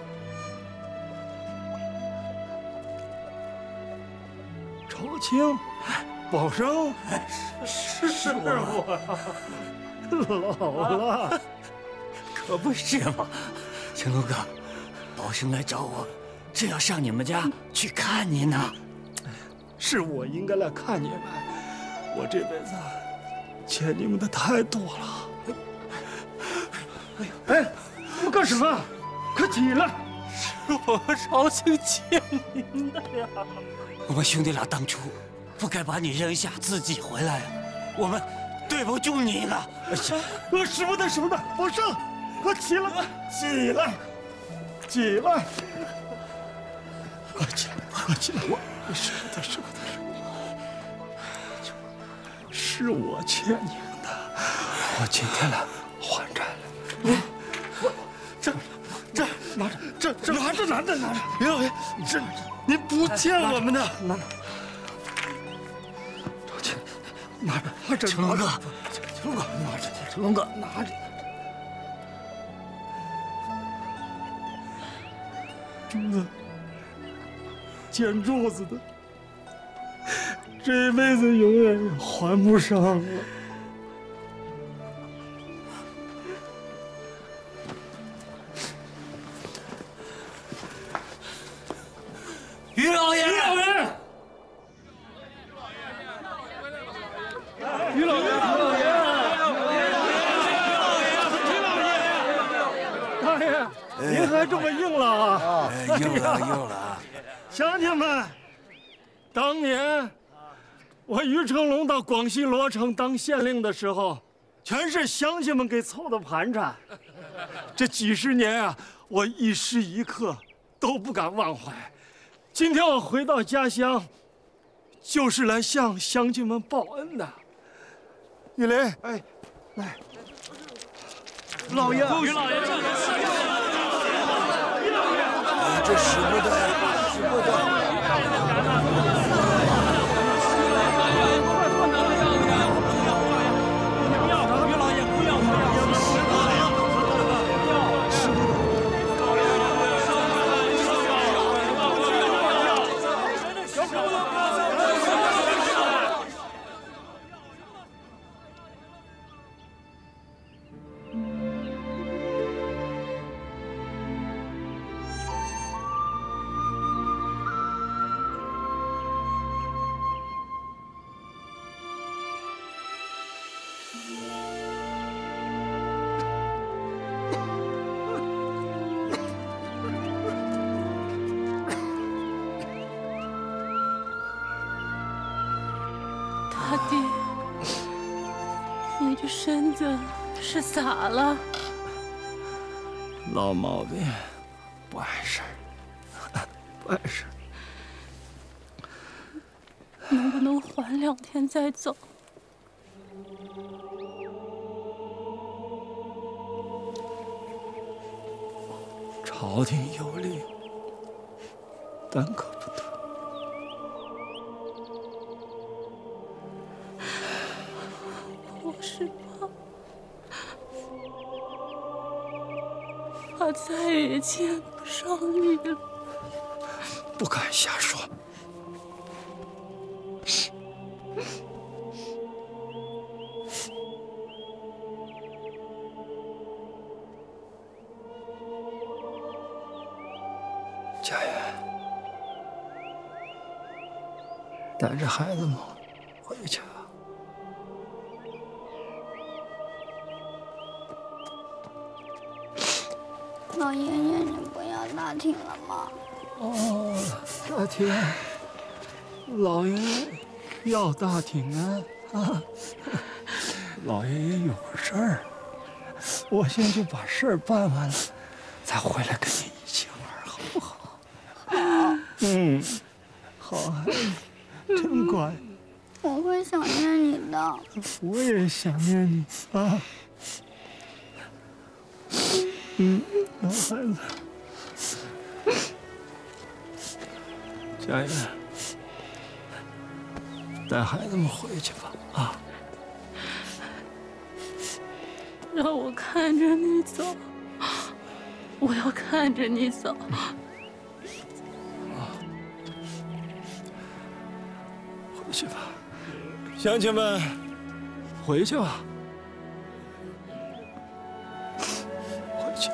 朝清，保生，是我，老了， 可不是嘛，成龙哥，保生来找我，正要上你们家去看你呢。 是我应该来看你们，我这辈子欠你们的太多了。哎，你们干什么？快起来！ 是我朝清欠您的呀。我们兄弟俩当初不该把你扔下，自己回来，我们对不住你了。 什么的，保生，快起来！起来！快起来！是我欠你们的，我今天来还债了。这拿着！于老爷，这您不欠我们的。朝清，拿着。 成龙哥， 拿着。成龙哥，拿着。柱子，捡柱子的，这辈子永远也还不上了。 于老爷， 大爷，您还这么硬朗啊？ 硬了。 乡亲们，当年我于成龙到广西罗城当县令的时候，全是乡亲们给凑的盘缠。这几十年啊，我一时一刻都不敢忘怀。今天我回到家乡，就是来向乡亲们报恩的。玉雷，哎，来， 老爷， 于老爷， 这使不得呀，使不得。 大弟，你这身子是咋了？ 老毛病，不碍事不碍事。 能不能缓2天再走？ 朝朝廷有令，但可不得。 我是怕再也见不上你了。 不敢瞎说。家园，带着孩子们回去吧。 老爷爷，你不要大庭了吗？ 哦，大庭，老爷爷要大庭啊！老爷爷有事儿，我先去把事儿办完了，再回来跟你一起玩，好不好？ 好。 好孩子，真乖。 我会想念你的。 我也想念你啊。好孩子。家园，带孩子们回去吧，啊！ 让我看着你走，我要看着你走。 回去吧，乡亲们，回去吧。回去。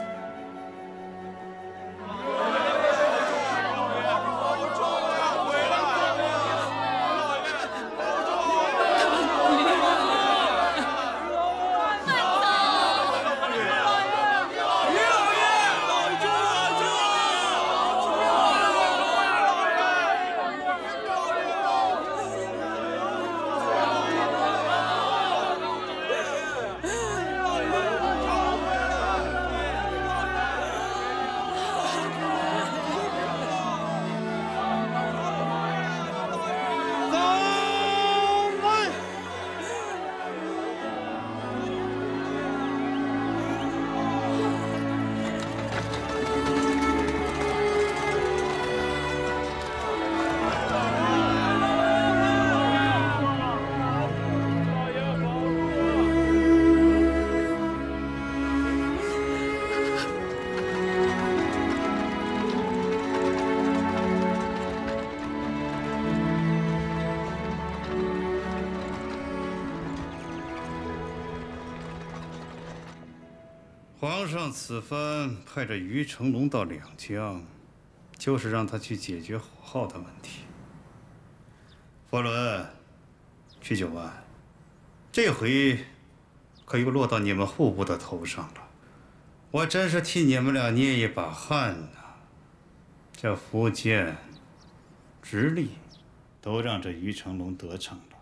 皇上此番派着于成龙到两江，就是让他去解决火耗的问题。佛伦、曲九万，这回可又落到你们户部的头上了。我真是替你们俩捏一把汗呐！这福建、直隶都让这于成龙得逞了，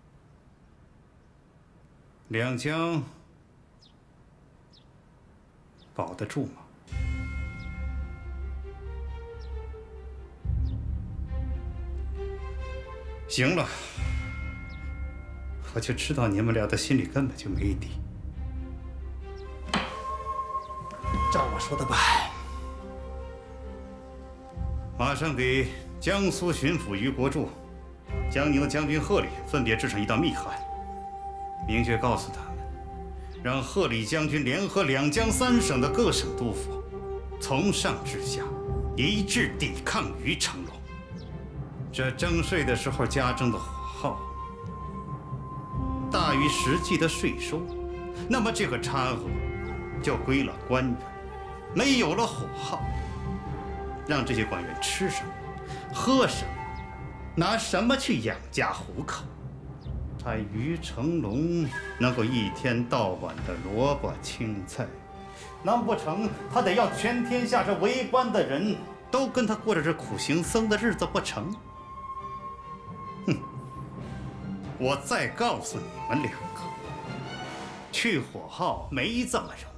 两江保得住吗？行了，我就知道你们俩的心里根本就没底。 照我说的办。 马上给江苏巡抚于国柱、江宁的将军贺礼分别制成一道密函，明确告诉他们，让贺礼将军联合两江三省的各省督府，从上至下一致抵抗于成龙。这征税的时候加征的火耗大于实际的税收，那么这个差额就归了官员。没有了火耗，让这些官员吃什么、喝什么，拿什么去养家糊口？他于成龙能够一天到晚的萝卜青菜，难不成他得要全天下这为官的人都跟他过着这苦行僧的日子不成？哼！我再告诉你们两个，去火耗没这么容易。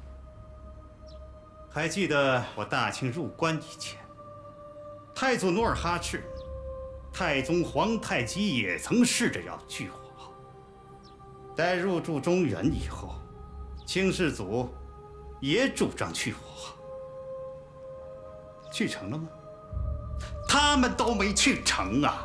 还记得我大清入关以前，太祖努尔哈赤、太宗皇太极也曾试着要去火耗。待入驻中原以后，清世祖也主张去火耗。 去成了吗？他们都没去成啊。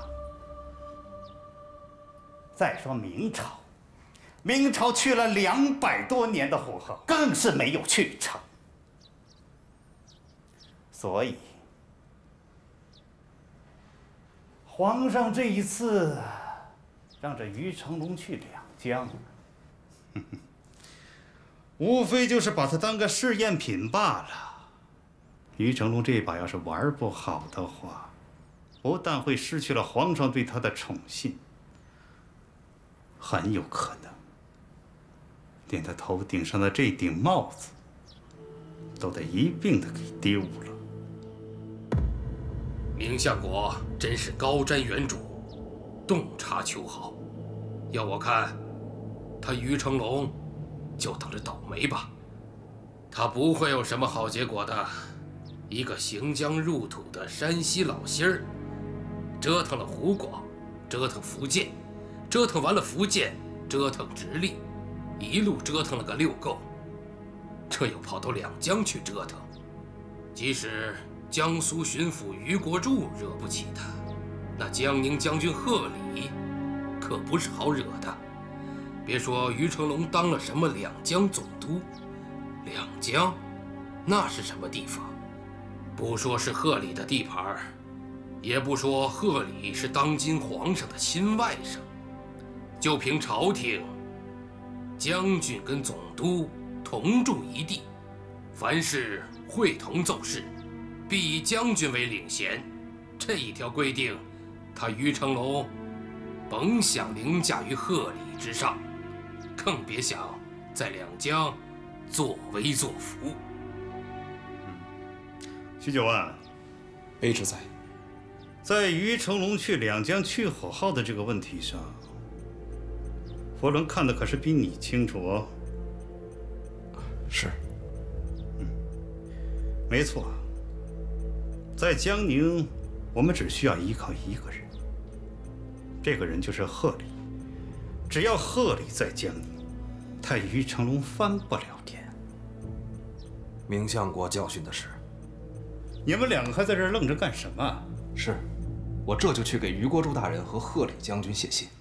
再说明朝，明朝去了200多年的火候，更是没有去成。所以，皇上这一次让这于成龙去两江，无非就是把他当个试验品罢了。于成龙这把要是玩不好的话，不但会失去了皇上对他的宠信，很有可能连他头顶上的这顶帽子都得一并的给丢了。 明相国真是高瞻远瞩，洞察秋毫。要我看，他于成龙就等着倒霉吧。他不会有什么好结果的。一个行将入土的山西老仙儿，折腾了湖广，折腾福建，折腾完了福建，折腾直隶，一路折腾了个6够。这又跑到两江去折腾，即使江苏巡抚于国柱惹不起他，那江宁将军贺礼可不是好惹的。别说于成龙当了什么两江总督，两江那是什么地方？不说是贺礼的地盘，也不说贺礼是当今皇上的亲外甥，就凭朝廷，将军跟总督同住一地，凡事会同奏事，必以将军为领衔。这一条规定，他于成龙甭想凌驾于贺礼之上，更别想在两江作威作福。 徐九万， 卑职在。 在于成龙去两江去火耗的这个问题上，佛伦看的可是比你清楚哦。 是。 没错，在江宁，我们只需要依靠一个人，这个人就是贺礼。只要贺礼在江宁，他于成龙翻不了天。 明相国教训的是。 你们两个还在这儿愣着干什么？ 是，我这就去给于国柱大人和贺礼将军写信。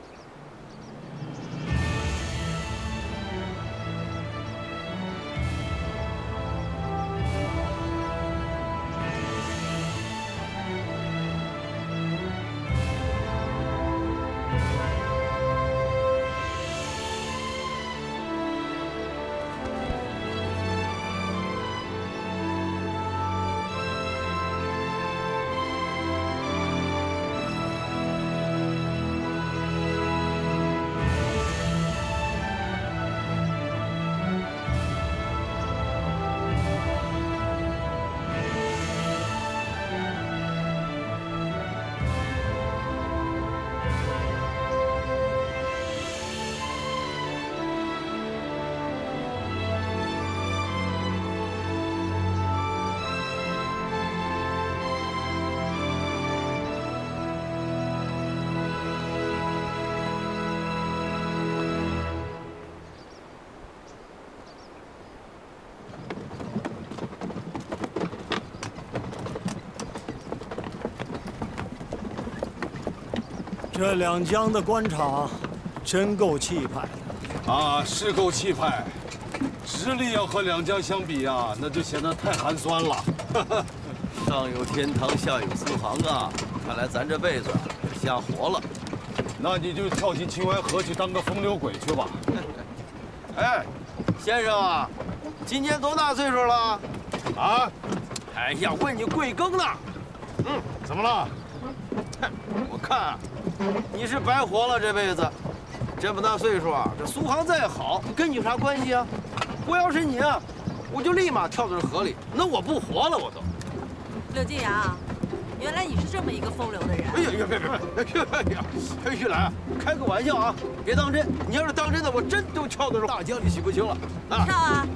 这两江的官场真够气派的啊，是够气派。直隶要和两江相比啊，那就显得太寒酸了。 上有天堂，下有四行啊！看来咱这辈子瞎活了。 那你就跳进秦淮河去当个风流鬼去吧。 哎，先生啊，今年多大岁数了？啊？哎呀，问你贵庚呢？ 怎么了？ 我看啊，你是白活了这辈子。这么大岁数啊，这苏杭再好，跟你有啥关系啊？我要是你啊，我就立马跳到这河里，那我不活了，我都。 柳晋阳，原来你是这么一个风流的人。 哎呀呀，别，玉兰，开个玩笑啊，别当真。你要是当真的，我真就跳到这大江里洗不清了。啊， 跳啊！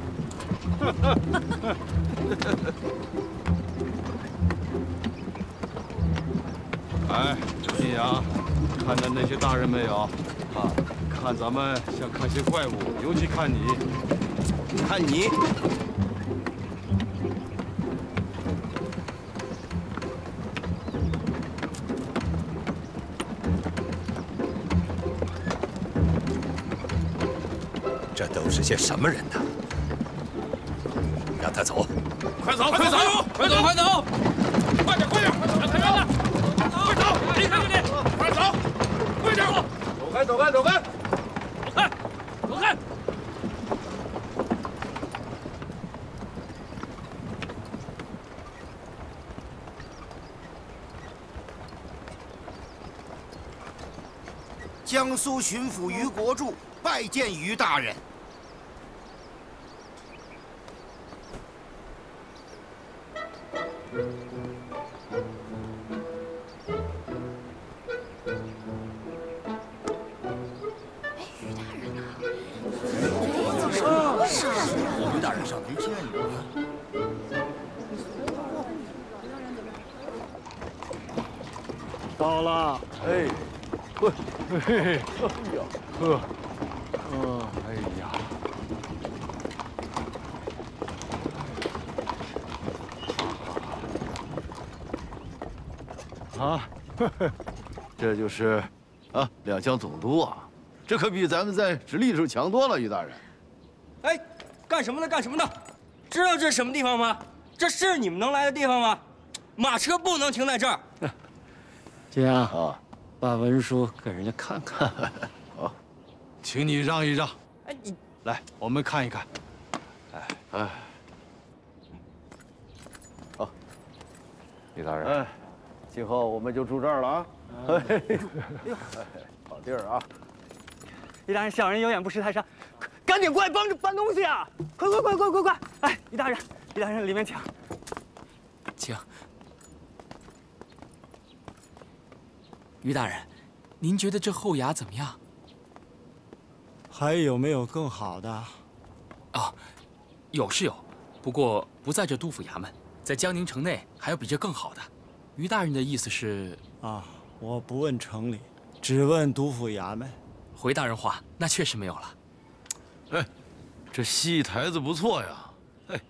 哎，柳晋阳，看到那些大人没有？啊，看咱们像看些怪物，尤其看你， 看你。 都是些什么人呢？让他走！ 快走！快走！快走！快走！快点！快点！让开门！快走！离开这里！快走！快点！走开！走开！走开！走开！走开！ 江苏巡抚于国柱拜见于大人。 于大人上来见你了。 到了。 哎，呵，嘿嘿，哎呀，呵，哎呀， 啊，这就是啊，两江总督啊，这可比咱们在直隶时候强多了，于大人。 哎，干什么呢？干什么呢？知道这是什么地方吗？这是你们能来的地方吗？马车不能停在这儿。 金阳啊，把文书给人家看看。 好，请你让一让。哎，你来，我们看一看。 哎，好， 李大人。 哎，今后我们就住这儿了啊。哎呦，好地儿啊！ 李大人，小人有眼不识泰山，赶紧过来帮着搬东西啊！快！哎，李大人，里面请。 请。于大人，您觉得这后衙怎么样？ 还有没有更好的？ 啊，有是有，不过不在这督府衙门，在江宁城内还有比这更好的。于大人的意思是？ 啊，我不问城里，只问督府衙门。 回大人话，那确实没有了。 哎，这戏台子不错呀。哎，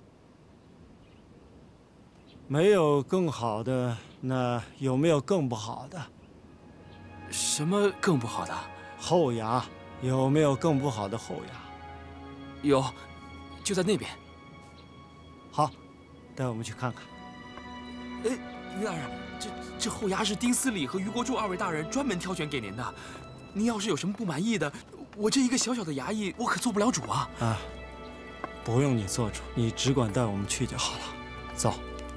没有更好的，那有没有更不好的？ 什么更不好的？ 后衙有没有更不好的后衙？ 有，就在那边。 好，带我们去看看。 哎，于大人，这后衙是丁司礼和于国柱二位大人专门挑选给您的。您要是有什么不满意的，我这一个小小的衙役，我可做不了主啊！ 啊，不用你做主，你只管带我们去就好了。走。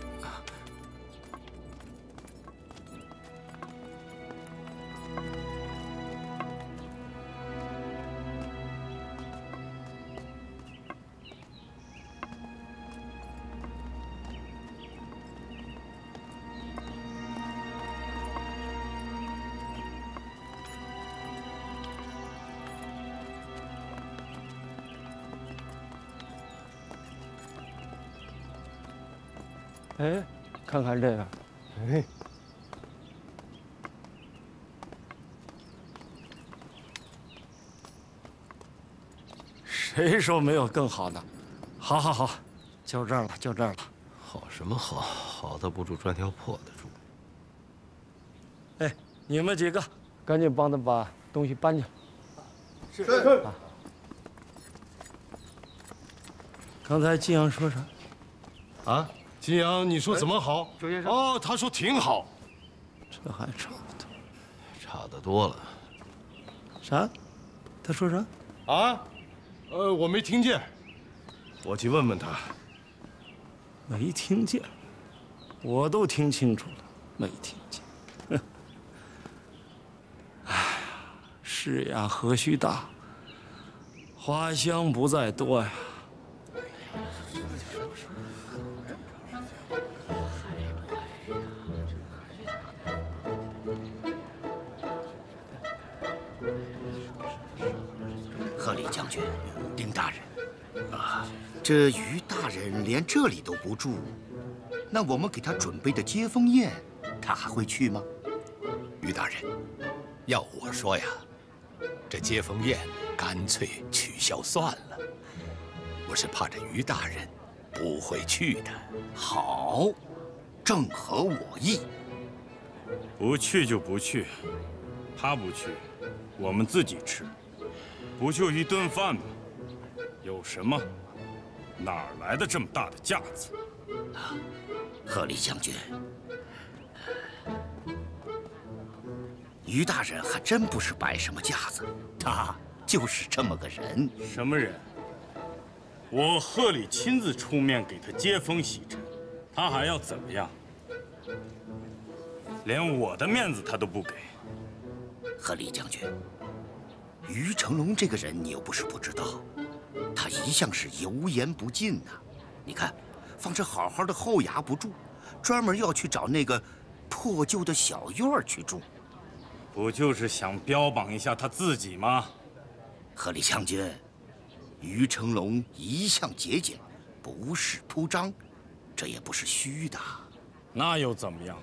哎，看看这个，哎，谁说没有更好的？好，就这儿了，就这儿了。 好什么好？好的不住砖条，破的住。 哎，你们几个赶紧帮他把东西搬去。 是。 啊。刚才金阳说啥？ 啊？金阳，你说怎么好？ 周先生。 哦，他说挺好。 这还差不多。 差得多了。 啥？他说啥？ 啊？我没听见。我去问问他。 没听见。我都听清楚了，没听见。哼。哎呀，是呀，何须大？花香不在多呀。 贺礼将军，丁大人，啊，这于大人连这里都不住，那我们给他准备的接风宴，他还会去吗？ 于大人，要我说呀，这接风宴干脆取消算了。我是怕这于大人不会去的。 好，正合我意。 不去就不去，他不去，我们自己吃。不就一顿饭吗？ 有什么？哪儿来的这么大的架子？ 贺礼将军，于大人还真不是摆什么架子，他就是这么个人。 什么人？我贺礼亲自出面给他接风洗尘，他还要怎么样？连我的面子他都不给。 贺礼将军，于成龙这个人你又不是不知道，他一向是油盐不进呐。你看，放着好好的后衙不住，专门要去找那个破旧的小院儿去住， 不就是想标榜一下他自己吗？ 贺礼将军，于成龙一向节俭，不是铺张，这也不是虚的。 那又怎么样？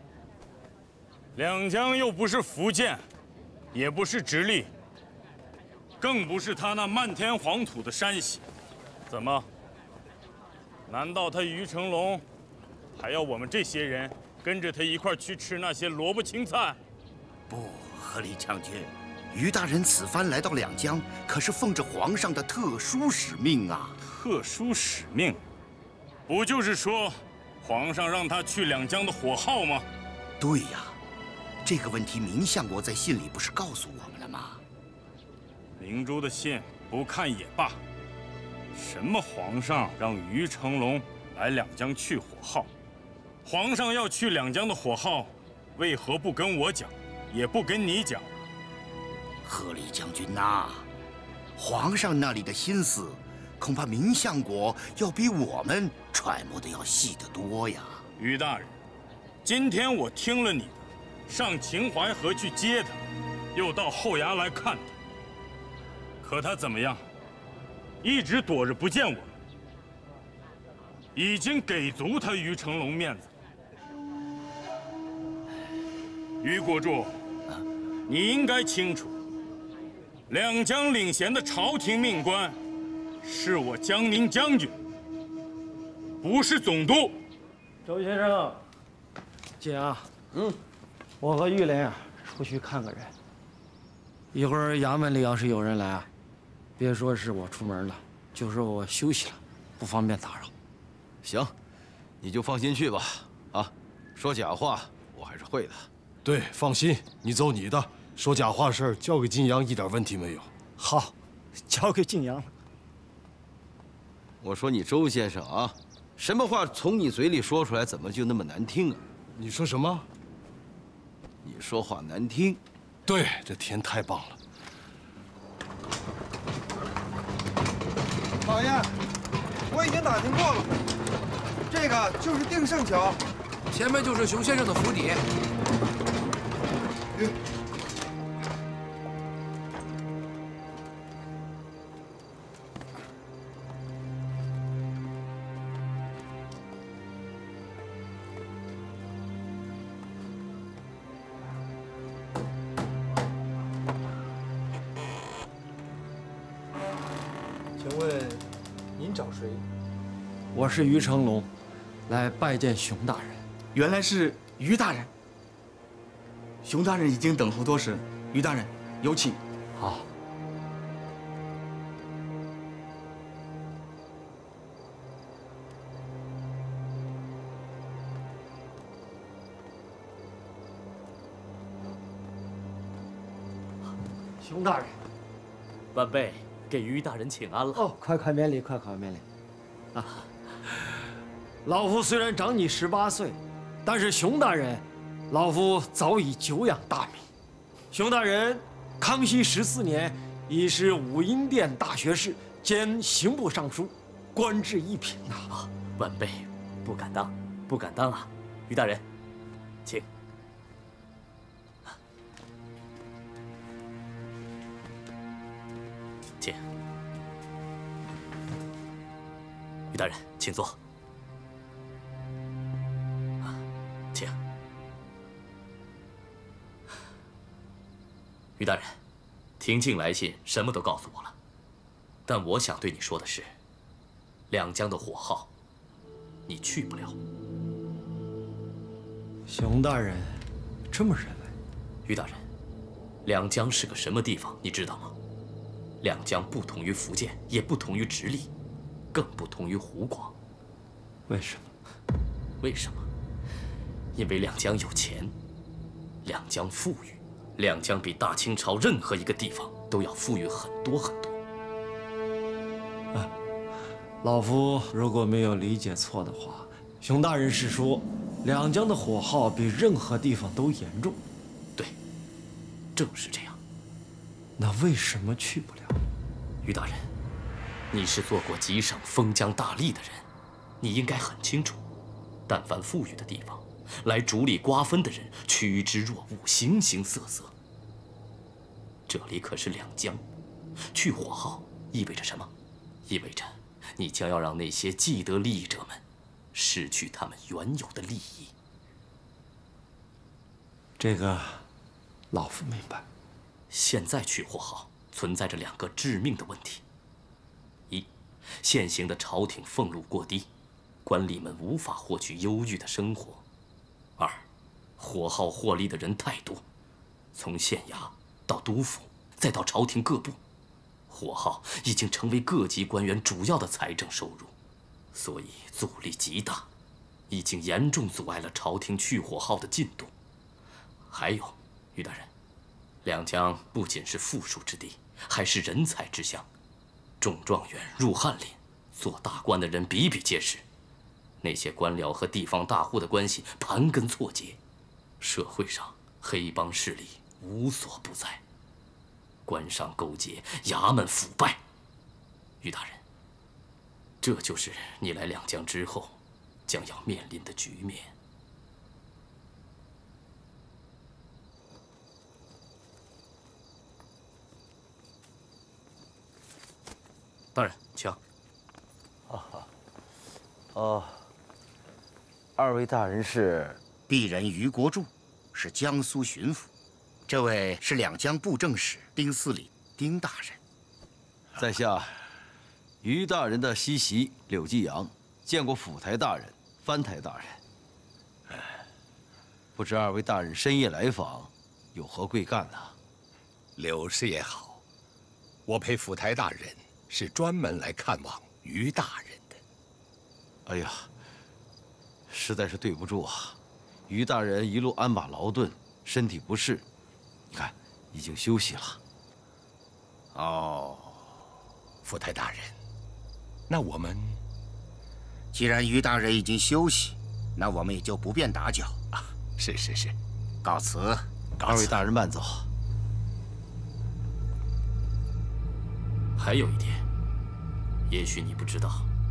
两江又不是福建，也不是直隶，更不是他那漫天黄土的山西，怎么？难道他于成龙还要我们这些人跟着他一块去吃那些萝卜青菜？ 不，贺礼将军，于大人此番来到两江，可是奉着皇上的特殊使命啊！ 特殊使命，不就是说皇上让他去两江的火号吗？ 对呀，这个问题明相国在信里不是告诉我们了吗？ 明珠的信不看也罢。什么皇上让于成龙来两江去火号？皇上要去两江的火号，为何不跟我讲，也不跟你讲？ 贺礼将军呐，皇上那里的心思，恐怕明相国要比我们揣摩的要细得多呀。 于大人，今天我听了你的，上秦淮河去接他，又到后衙来看他，可他怎么样？一直躲着不见我们，已经给足他于成龙面子。于国柱，你应该清楚，两江领衔的朝廷命官是我江宁将军，不是总督。 周先生，姐啊，我和玉莲啊出去看个人。一会儿衙门里要是有人来啊，别说是我出门了，就说我休息了，不方便打扰。 行，你就放心去吧。啊，说假话我还是会的。 对，放心，你走你的，说假话事儿交给金阳一点问题没有。 好，交给金阳了。 我说你周先生啊，什么话从你嘴里说出来，怎么就那么难听啊？ 你说什么？ 你说话难听。 对，这天太棒了。 老爷，我已经打听过了，这个就是定胜桥， 前面就是熊先生的府邸。 请问您找谁？ 我是于成龙，来拜见熊大人。 原来是于大人。熊大人已经等候多时，于大人有请。 好。熊大人， 晚辈给于大人请安了。 哦，快快免礼，快快免礼。啊，老夫虽然长你18岁，但是熊大人，老夫早已久仰大名。熊大人，康熙14年已是武英殿大学士兼刑部尚书，官至一品呐。 晚辈不敢当，不敢当啊！于大人，请。请。于大人，请坐。请。于大人，廷庆来信什么都告诉我了，但我想对你说的是，两江的火号，你去不了。 熊大人这么认为？ 于大人，两江是个什么地方，你知道吗？ 两江不同于福建，也不同于直隶，更不同于湖广。 为什么？ 为什么？因为两江有钱，两江富裕，两江比大清朝任何一个地方都要富裕很多很多。 老夫如果没有理解错的话，熊大人是说两江的火耗比任何地方都严重。 对，正是这样。 那为什么去不了？ 于大人，你是做过几省封疆大吏的人，你应该很清楚，但凡富裕的地方，来主理瓜分的人趋之若鹜，形形色色。这里可是两江，去火耗意味着什么？意味着你将要让那些既得利益者们失去他们原有的利益。 这个，老夫明白。 现在去火耗存在着2个致命的问题：一，现行的朝廷俸禄过低，官吏们无法获取优裕的生活；二，火耗获利的人太多，从县衙到督府，再到朝廷各部，火耗已经成为各级官员主要的财政收入，所以阻力极大，已经严重阻碍了朝廷去火耗的进度。还有，于大人，两江不仅是富庶之地，还是人才之乡，中状元入翰林，做大官的人比比皆是，那些官僚和地方大户的关系盘根错节，社会上黑帮势力无所不在，官商勾结，衙门腐败。于大人，这就是你来两江之后将要面临的局面。大人，请。 二位大人是鄙人于国柱，是江苏巡抚。这位是两江布政使丁司礼丁大人。 在下于大人的西席柳继阳，见过府台大人、藩台大人。不知二位大人深夜来访，有何贵干呢？ 柳师爷好，我陪府台大人是专门来看望于大人的。 哎呀，实在是对不住啊！于大人一路鞍马劳顿，身体不适，你看已经休息了。 哦，府台大人，那我们既然于大人已经休息，那我们也就不便打搅啊。是， 告辞。 二位大人慢走。 还有一点，也许你不知道，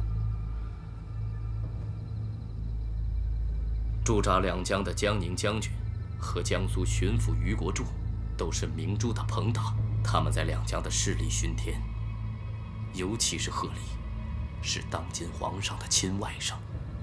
驻扎两江的江宁将军和江苏巡抚于国柱都是明珠的朋党，他们在两江的势力熏天，尤其是贺礼，是当今皇上的亲外甥。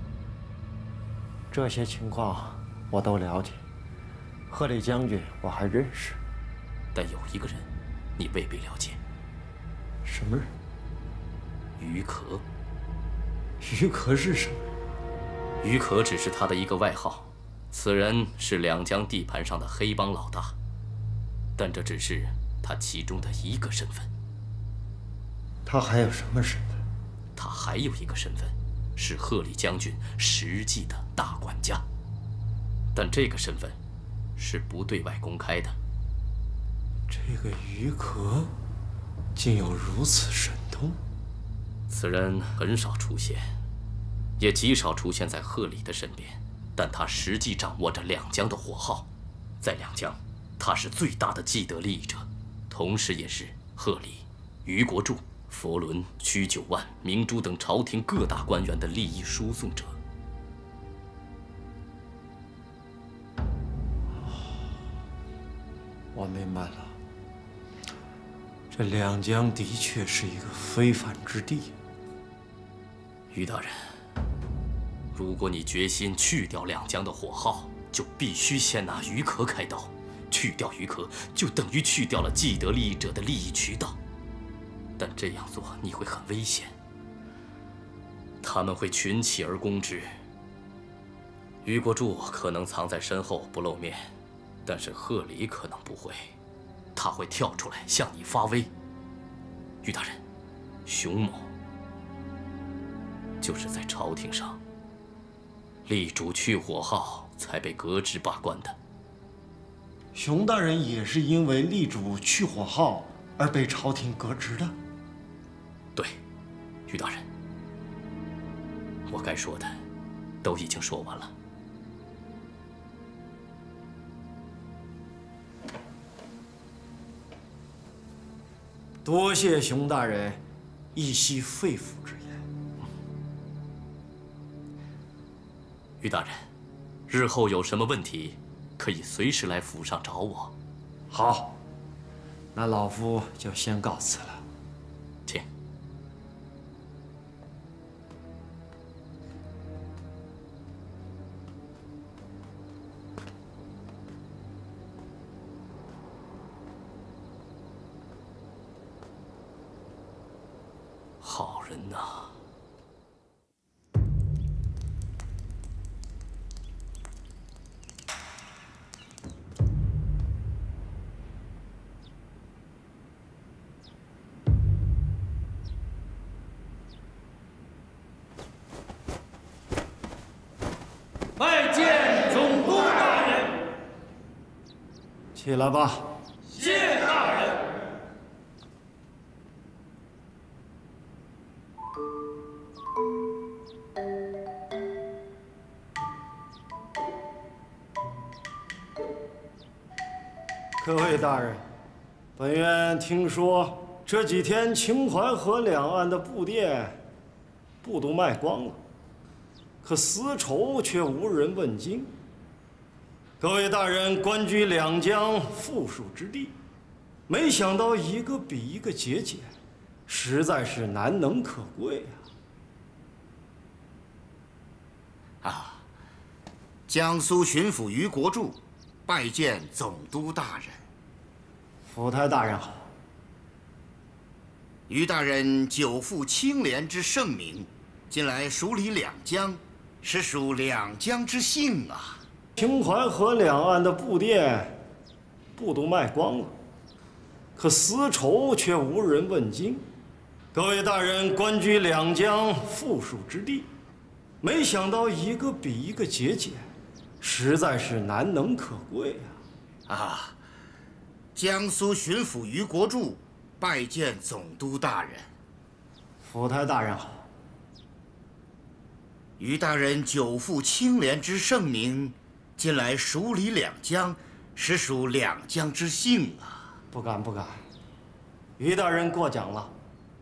这些情况我都了解，贺礼将军我还认识， 但有一个人你未必了解。 什么人？ 于可。 于可是什么人？ 于可只是他的一个外号，此人是两江地盘上的黑帮老大，但这只是他其中的一个身份。 他还有什么身份？ 他还有一个身份，是贺礼将军实际的大管家，但这个身份是不对外公开的。 这个于可竟有如此神通？ 此人很少出现，也极少出现在贺礼的身边，但他实际掌握着两江的火耗，在两江，他是最大的既得利益者，同时也是贺礼、于国柱、佛伦、屈九万、明珠等朝廷各大官员的利益输送者。 我明白了，这两江的确是一个非凡之地。 于大人，如果你决心去掉两江的火耗，就必须先拿于可开刀。去掉于可，就等于去掉了既得利益者的利益渠道。但这样做你会很危险，他们会群起而攻之。于国柱可能藏在身后不露面，但是贺礼可能不会，他会跳出来向你发威。 于大人，熊某就是在朝廷上力主去火号，才被革职罢官的。 熊大人也是因为力主去火号而被朝廷革职的。 对，于大人，我该说的都已经说完了。 多谢熊大人一席肺腑之言。 于大人，日后有什么问题，可以随时来府上找我。 好，那老夫就先告辞了。 请。好人呐！ 拜见总督大人。 起来吧。 谢大人。 各位大人，本院听说这几天秦淮河两岸的布店布都卖光了，可丝绸却无人问津。各位大人官居两江富庶之地，没想到一个比一个节俭，实在是难能可贵啊！江苏巡抚于国柱拜见总督大人。 府台大人好。 于大人久负清廉之盛名，近来署理两江，实属两江之幸啊。 秦淮河两岸的布店布都卖光了，可丝绸却无人问津。各位大人官居两江富庶之地，没想到一个比一个节俭，实在是难能可贵啊！江苏巡抚于国柱拜见总督大人。 府台大人好。 于大人久负清廉之盛名，近来署理两江，实属两江之幸啊！ 不敢不敢，于大人过奖了。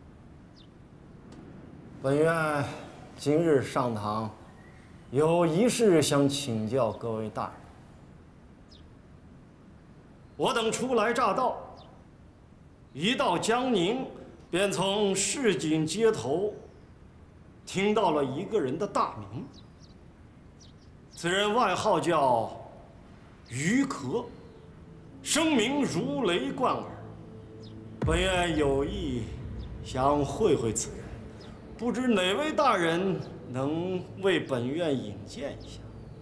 本院今日上堂，有一事想请教各位大人。我等初来乍到，一到江宁，便从市井街头听到了一个人的大名。此人外号叫于可，声名如雷贯耳。本院有意想会会此人，不知哪位大人能为本院引荐一下？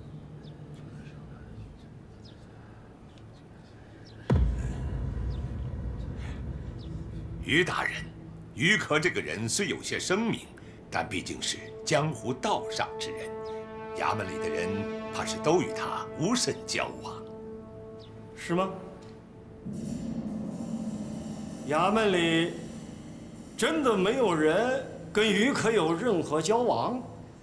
于大人，于可这个人虽有些声名，但毕竟是江湖道上之人，衙门里的人怕是都与他无甚交往。 是吗？衙门里真的没有人跟于可有任何交往？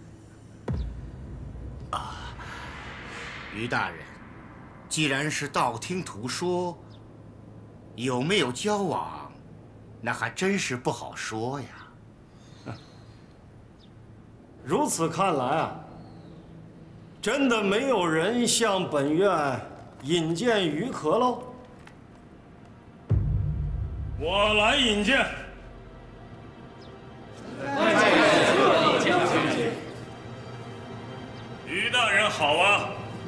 于大人，既然是道听途说，有没有交往，那还真是不好说呀。 如此看来啊，真的没有人向本院引荐于可喽？ 我来引荐。于大人好啊！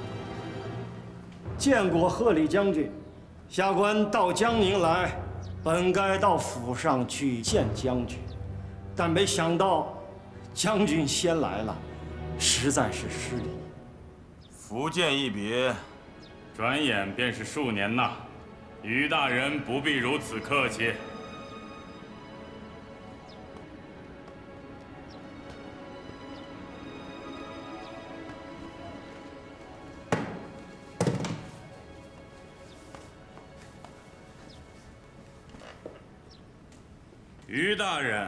见过贺礼将军，下官到江宁来，本该到府上去见将军，但没想到将军先来了，实在是失礼。 福建一别，转眼便是数年呐。于大人不必如此客气。 于大人，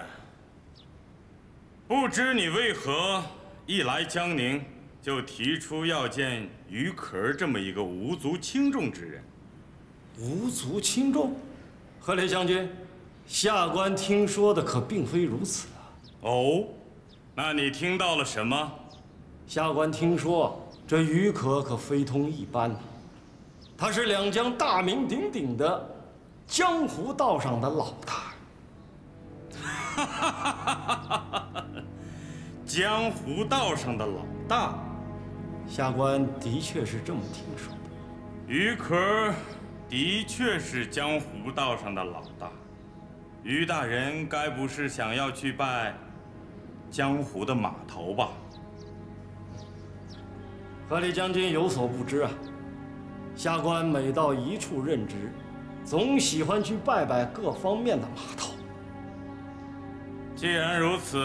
不知你为何一来江宁就提出要见于可这么一个无足轻重之人？ 无足轻重？贺烈将军，下官听说的可并非如此啊。 哦，那你听到了什么？ 下官听说这于可非同一般，他是两江大名鼎鼎的江湖道上的老大。 江湖道上的老大， 下官的确是这么听说的。 于可的确是江湖道上的老大，于大人该不是想要去拜江湖的码头吧？ 贺烈将军有所不知啊，下官每到一处任职，总喜欢去拜拜各方面的码头。 既然如此，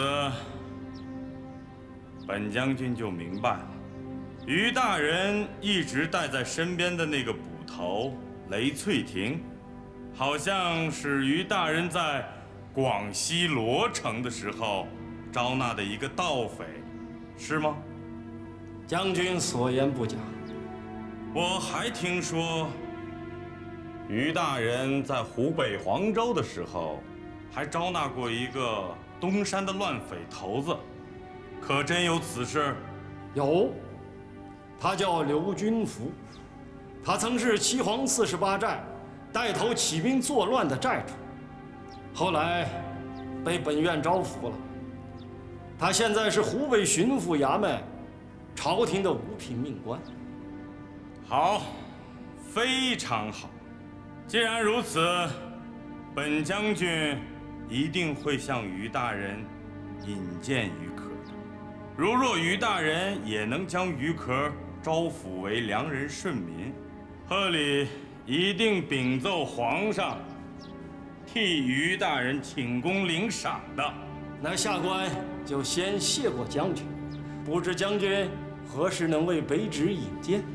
本将军就明白了，于大人一直带在身边的那个捕头雷翠亭，好像是于大人在广西罗城的时候招纳的一个盗匪，是吗？ 将军所言不假。 我还听说，于大人在湖北黄州的时候，还招纳过一个东山的乱匪头子，可真有此事？ 有，他叫刘君福，他曾是岐黄48寨带头起兵作乱的寨主，后来被本院招服了。他现在是湖北巡抚衙门朝廷的五品命官。 好，非常好。既然如此，本将军一定会向于大人引荐于可的。如若于大人也能将于可招抚为良人顺民，贺礼一定禀奏皇上，替于大人请功领赏的。 那下官就先谢过将军，不知将军何时能为北旨引荐？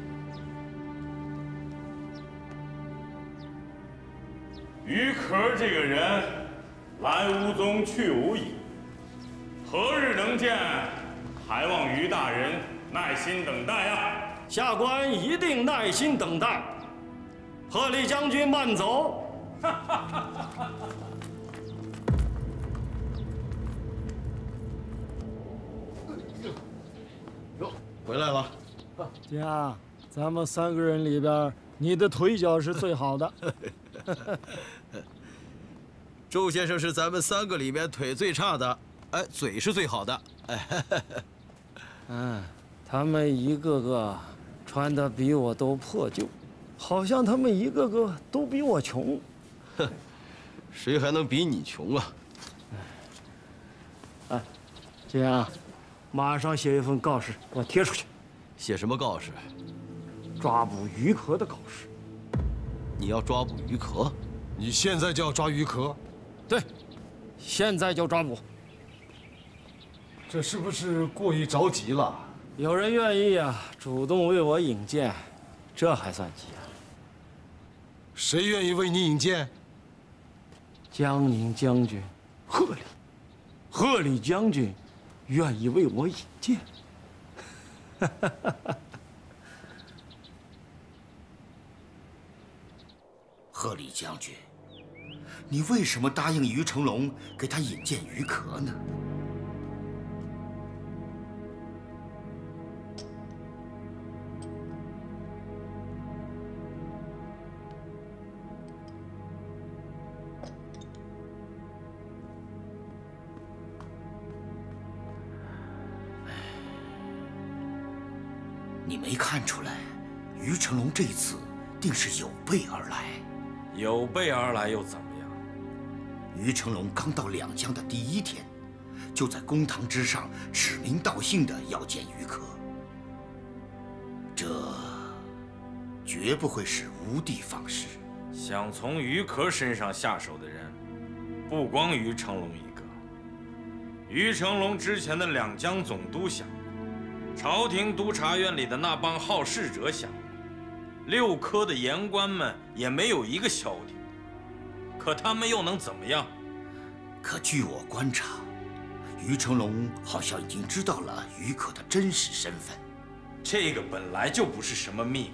于可这个人，来无踪，去无影，何日能见？还望于大人耐心等待啊！ 下官一定耐心等待。贺礼将军慢走。 哟，回来了。 姐，咱们3个人里边，你的腿脚是最好的。 周先生是咱们3个里面腿最差的，哎，嘴是最好的。 嗯，他们一个个穿的比我都破旧，好像他们一个个都比我穷。 哼，谁还能比你穷啊？ 哎，这样，马上写一份告示，给我贴出去。 写什么告示？ 抓捕于可的告示。 你要抓捕于可？ 你现在就要抓于可？ 对，现在就抓捕。 这是不是过于着急了？ 有人愿意啊，主动为我引荐，这还算急啊？ 谁愿意为你引荐？ 江宁将军贺礼，贺礼将军愿意为我引荐。 贺礼将军，你为什么答应于成龙给他引荐于可呢？你没看出来，于成龙这次定是有备而来。 有备而来又怎么样？ 于成龙刚到两江的第1天，就在公堂之上指名道姓的要见于可，这绝不会是无的放矢。 想从于可身上下手的人，不光于成龙一个。于成龙之前的两江总督想过，朝廷督察院里的那帮好事者想过，6科的言官们也没有一个消停。可他们又能怎么样？ 可据我观察，于成龙好像已经知道了于可的真实身份。 这个本来就不是什么秘密。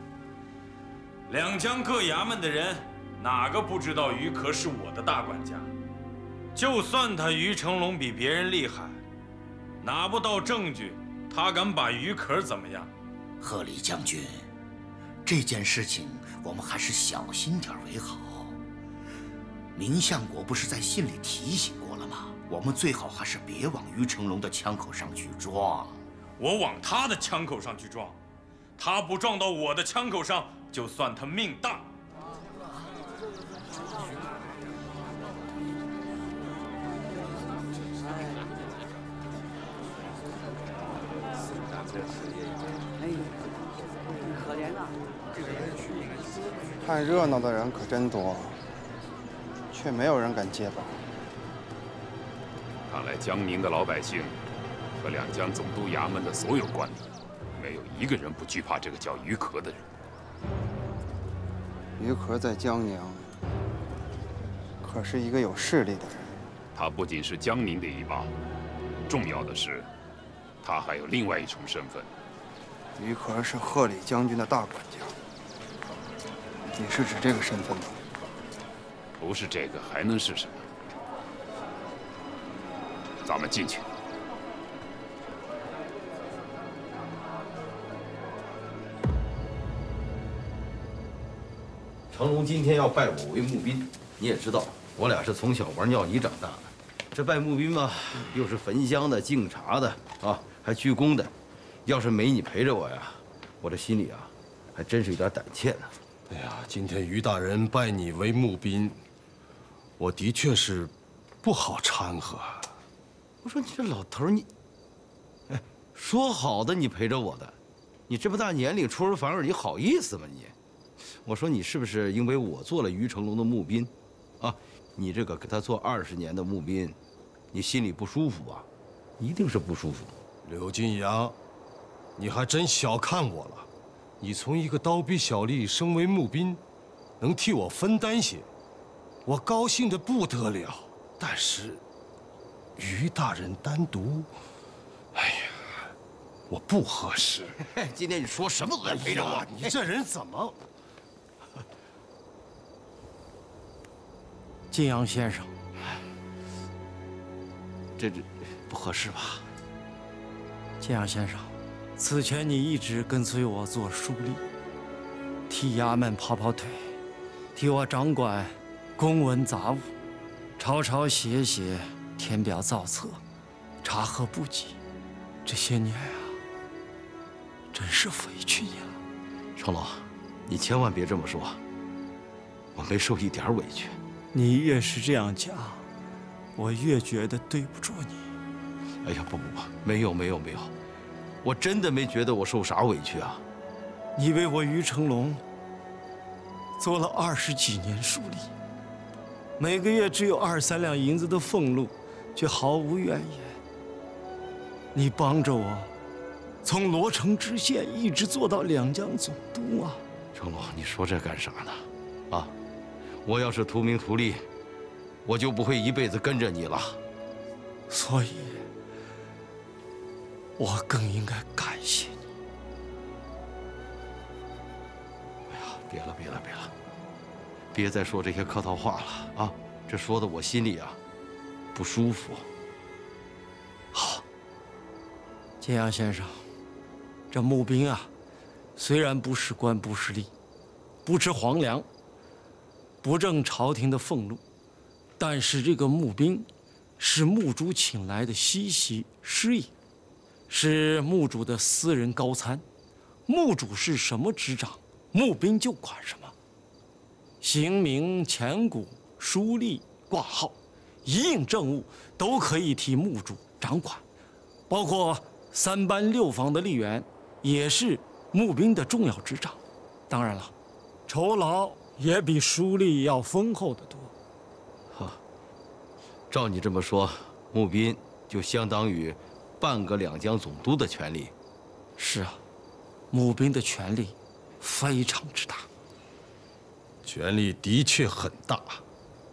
两江各衙门的人，哪个不知道于可是我的大管家？就算他于成龙比别人厉害，拿不到证据，他敢把于可怎么样？ 贺礼将军，这件事情我们还是小心点为好。明相国不是在信里提醒过了吗？我们最好还是别往于成龙的枪口上去撞。 我往他的枪口上去撞，他不撞到我的枪口上，就算他命大。 可怜呐！看热闹的人可真多，却没有人敢接棒。 看来江宁的老百姓和两江总督衙门的所有官吏，没有一个人不惧怕这个叫于可的人。 于可在江宁可是一个有势力的人。 他不仅是江宁的一把，重要的是，他还有另外一重身份。 于可是贺礼将军的大管家。你是指这个身份吗？ 不是这个，还能是什么？咱们进去。 成龙今天要拜我为募兵，你也知道，我俩是从小玩尿泥长大的。这拜募兵嘛，又是焚香的、敬茶的啊，还鞠躬的。要是没你陪着我呀，我这心里啊，还真是有点胆怯呢。 哎呀，今天于大人拜你为募兵，我的确是不好掺和。 我说你这老头你，哎，说好的你陪着我的，你这么大年龄出尔反尔，你好意思吗你？我说你是不是因为我做了于成龙的募兵，啊，你这个给他做20年的募兵，你心里不舒服啊？一定是不舒服。 柳金阳，你还真小看我了。你从一个刀笔小吏升为募兵，能替我分担些，我高兴的不得了。但是，于大人单独，哎呀，我不合适。 今天你说什么都得陪着我。 你这人怎么？ 晋阳先生， 这不合适吧？ 晋阳先生，此前你一直跟随我做书吏，替衙门跑跑腿，替我掌管公文杂务，抄抄写写，填表造册，查核部级，这些年啊，真是委屈你了。 成龙，你千万别这么说，我没受一点委屈。 你越是这样讲，我越觉得对不住你。 哎呀，不，没有，我真的没觉得我受啥委屈啊。 你为我于成龙做了20几年书吏，每个月只有2、3两银子的俸禄，却毫无怨言。你帮着我从罗城知县一直做到两江总督啊！ 成龙，你说这干啥呢？啊，我要是图名图利，我就不会一辈子跟着你了。 所以，我更应该感谢你。 哎呀，别了，别再说这些客套话了啊！这说的我心里啊不舒服。 好，晋阳先生，这募兵啊，虽然不是官不是吏，不吃皇粮，不挣朝廷的俸禄，但是这个募兵是墓主请来的西席师爷，是墓主的私人高参。墓主是什么执掌，募兵就管什么。刑名、钱谷、书吏、挂号，一应政务都可以替墓主掌管，包括3班6房的吏员，也是募兵的重要执掌。当然了，酬劳也比书吏要丰厚得多。 哈，照你这么说，募兵就相当于半个两江总督的权力。 是啊，募兵的权力非常之大。 权力的确很大，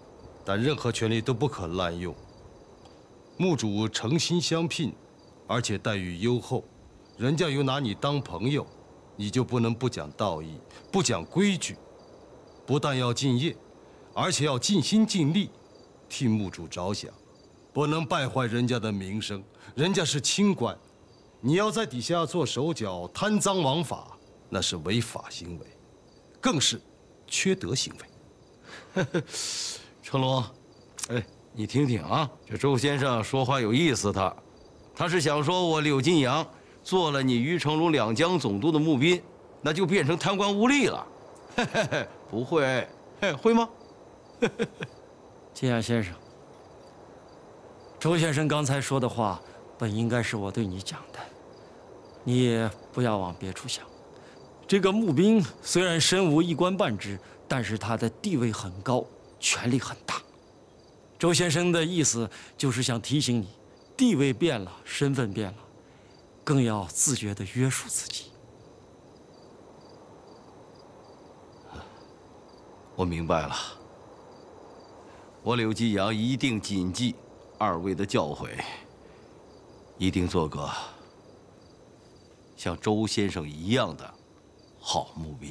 但任何权利都不可滥用。墓主诚心相聘，而且待遇优厚，人家又拿你当朋友，你就不能不讲道义，不讲规矩。不但要敬业，而且要尽心尽力，替墓主着想，不能败坏人家的名声。人家是清官，你要在底下做手脚，贪赃枉法，那是违法行为，更是缺德行为。 成龙，哎，你听听啊，这周先生说话有意思，他是想说我柳金阳做了你于成龙两江总督的募兵，那就变成贪官污吏了。不会，会吗？ 金阳先生，周先生刚才说的话，本应该是我对你讲的，你也不要往别处想。这个募兵虽然身无一官半职，但是他的地位很高，权力很大。周先生的意思就是想提醒你，地位变了，身份变了，更要自觉地约束自己。 我明白了，我柳继阳一定谨记二位的教诲，一定做个像周先生一样的好募兵。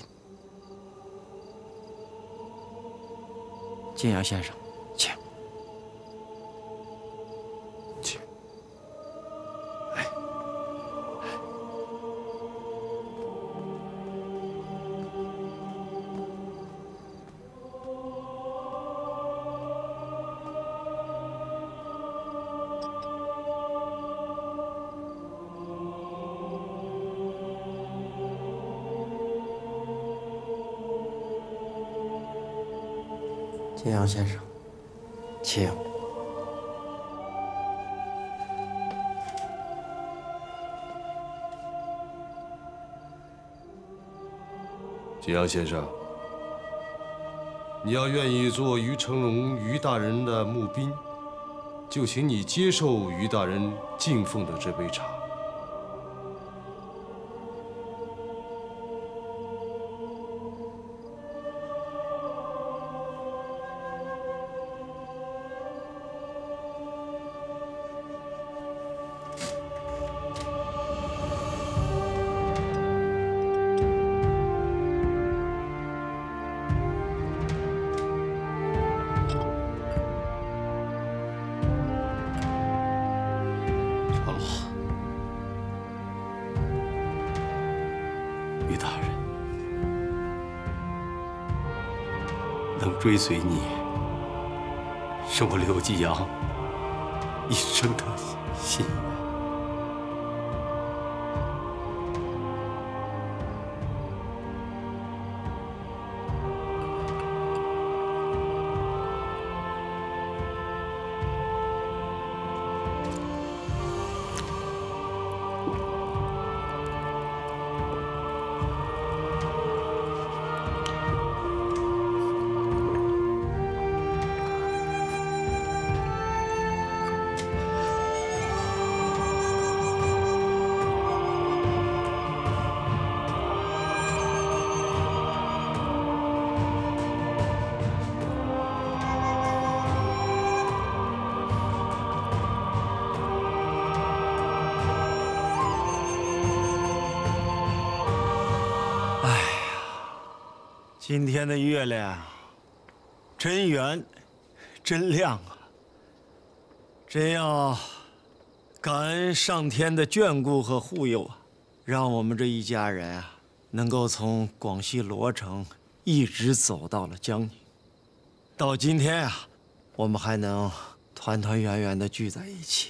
金阳先生，请。 请。 金阳先生，请。 金阳先生，你要愿意做于成龙于大人的募兵，就请你接受于大人敬奉的这杯茶。 追随你，是我柳继阳一生的心愿。 今天的月亮真圆，真亮啊！真要感恩上天的眷顾和护佑啊，让我们这一家人啊，能够从广西罗城一直走到了江宁。到今天啊，我们还能团团圆圆的聚在一起。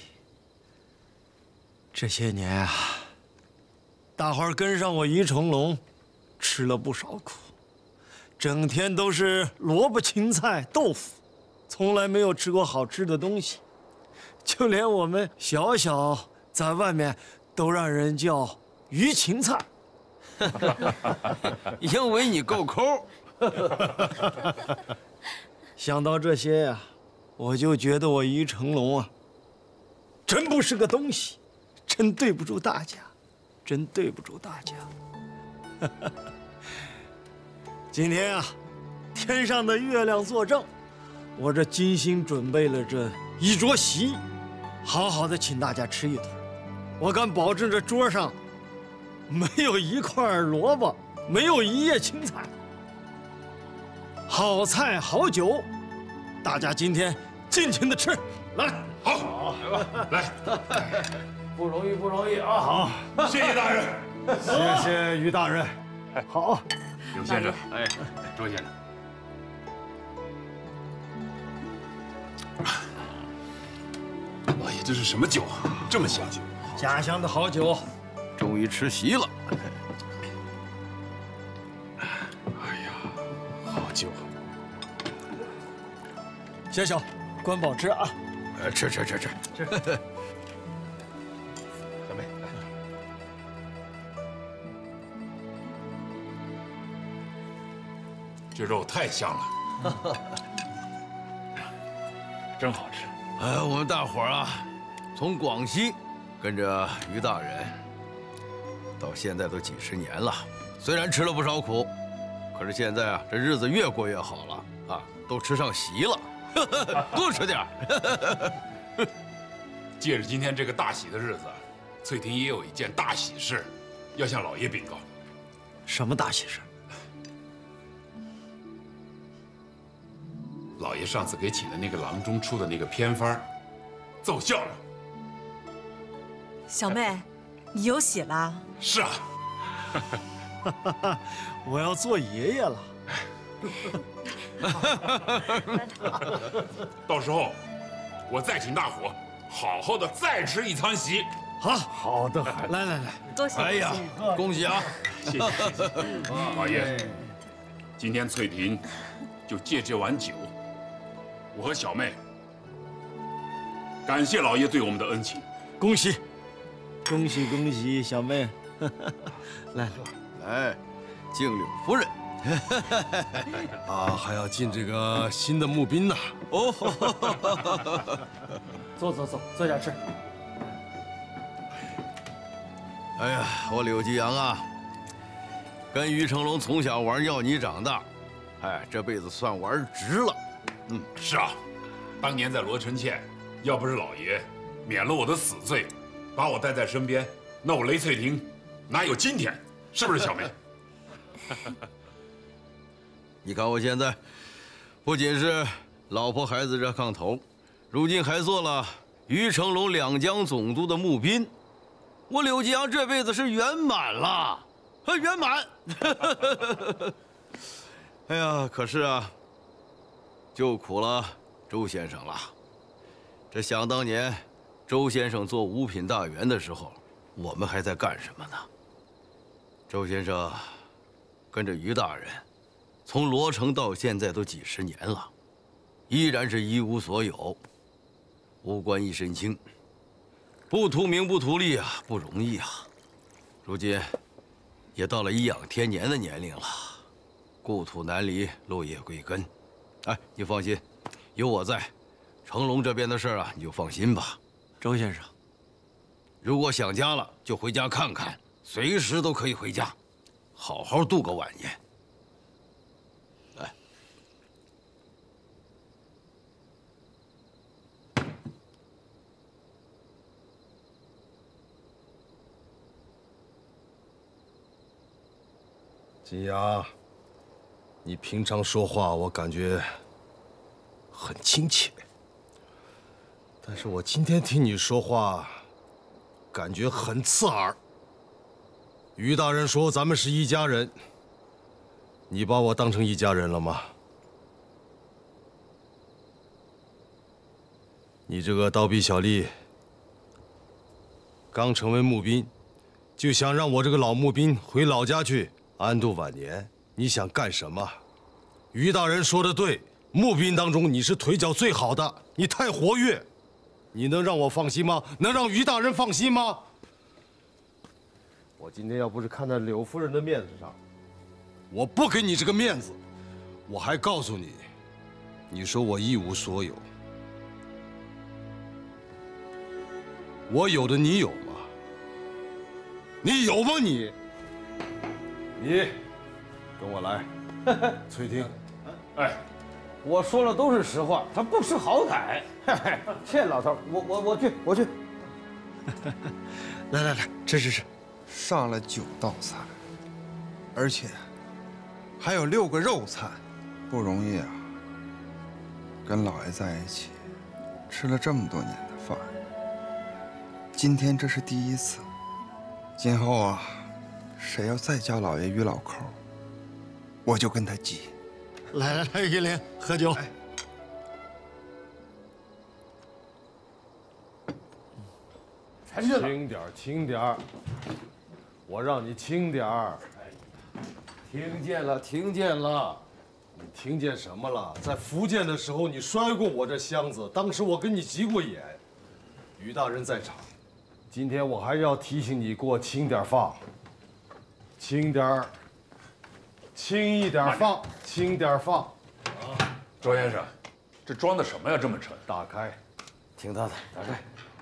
这些年啊，大伙儿跟上我于成龙，吃了不少苦。整天都是萝卜青菜豆腐，从来没有吃过好吃的东西，就连我们小小在外面都让人叫鱼芹菜， 因为你够抠。 想到这些呀，我就觉得我于成龙啊，真不是个东西，真对不住大家，真对不住大家。今天啊，天上的月亮作证， 我这精心准备了这一桌席，好好的请大家吃一顿。我敢保证，这桌上没有一块萝卜，没有一叶青菜，好菜好酒，大家今天尽情的吃。来， 好，来， 不容易，不容易啊！ 好，谢谢大人， 谢谢于大人。 好， 刘先生，哎，周先生。 老爷，这是什么酒啊？这么香酒？ 家乡的好酒。 终于吃席了。 哎呀，好酒！ 小小，关保吃啊！ 吃。 吃。 小妹， 这肉太香了，真好吃。 哎，我们大伙儿啊，从广西跟着于大人，到现在都几十年了。虽然吃了不少苦，可是现在啊，这日子越过越好了啊，都吃上席了，多吃点儿。 借着今天这个大喜的日子，翠婷也有一件大喜事，要向老爷禀告。 什么大喜事？ 老爷上次给请的那个郎中出的那个偏方，奏效了。 小妹，你有喜了？ 是啊。 我要做爷爷了。 到时候我再请大伙好好的再吃一餐席。 好的，来， 多谢。 哎呀，恭喜啊！ 谢谢。老爷，今天翠婷就借这碗酒，我和小妹感谢老爷对我们的恩情。 恭喜，小妹！来， 敬柳夫人。 啊，还要进这个新的募兵呢。 哦， 坐下吃。 哎呀，我柳继阳啊，跟于成龙从小玩尿泥长大，哎，这辈子算玩值了。 是啊，当年在罗承倩，要不是老爷免了我的死罪，把我带在身边，那我雷翠婷哪有今天？是不是小妹？ 你看我现在，不仅是老婆孩子热炕头，如今还做了于成龙两江总督的募兵，我柳继阳这辈子是圆满了，圆满。哎呀，可是啊，就苦了周先生了。这想当年，周先生做五品大员的时候，我们还在干什么呢？周先生跟着于大人，从罗城到现在都几十年了，依然是一无所有，无官一身轻，不图名不图利啊，不容易啊。如今也到了颐养天年的年龄了，故土难离，落叶归根。哎，你放心，有我在，成龙这边的事啊，你就放心吧。 周先生， 如果想家了，就回家看看，随时都可以回家，好好度个晚年。来， 金阳，你平常说话我感觉很亲切，但是我今天听你说话，感觉很刺耳。于大人说咱们是一家人，你把我当成一家人了吗？你这个刀笔小吏，刚成为募兵，就想让我这个老募兵回老家去安度晚年，你想干什么？于大人说的对，募兵当中你是腿脚最好的，你太活跃，你能让我放心吗？能让于大人放心吗？我今天要不是看在柳夫人的面子上，我不给你这个面子。我还告诉你，你说我一无所有，我有的你有吗？你有吗你？你跟我来，翠婷。 哎， 我说了都是实话，他不识好歹。嘿嘿，这老头，我去。 来，吃，上了9道菜，而且还有6个肉菜，不容易啊。跟老爷在一起，吃了这么多年的饭，今天这是第1次。今后啊，谁要再叫老爷于老抠，我就跟他急。 来，玉林，喝酒。 轻点儿，我让你轻点儿。听见了，你听见什么了？在福建的时候，你摔过我这箱子，当时我跟你急过眼。于大人在场，今天我还是要提醒你，给我轻点放，轻点儿，轻一点放，轻点放。 周先生，这装的什么呀？这么沉？ 打开， 听他的，打开。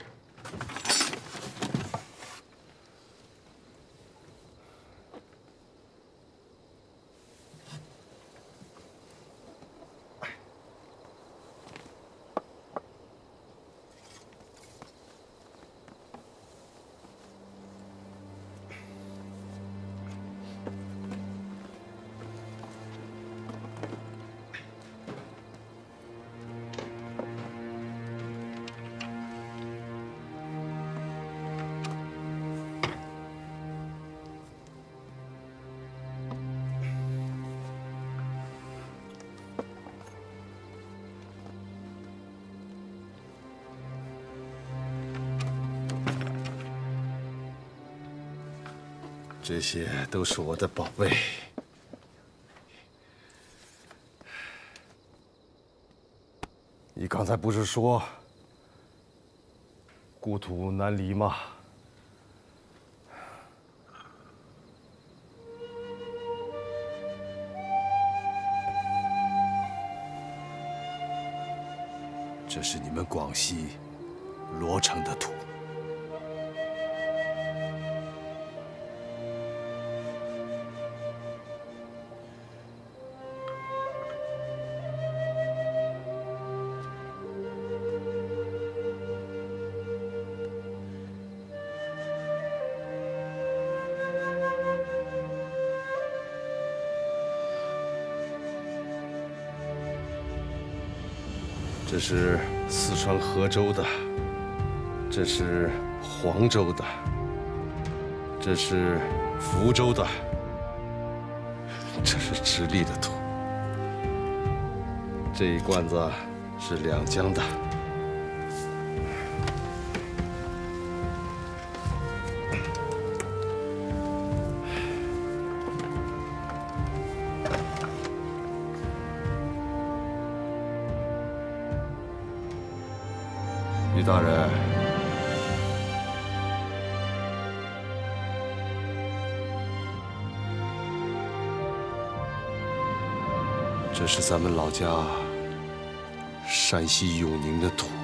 这些都是我的宝贝。你刚才不是说故土难离吗？这是你们广西罗城的土。这是四川河州的，这是黄州的，这是福州的，这是直隶的土。这一罐子是两江的。于大人，这是咱们老家山西永宁的土。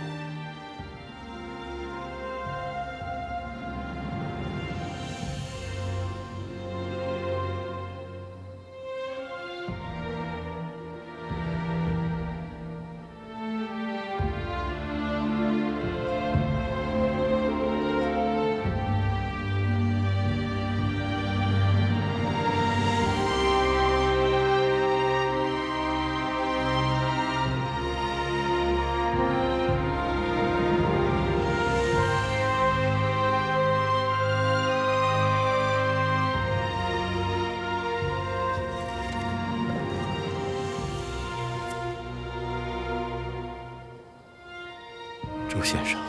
周先生，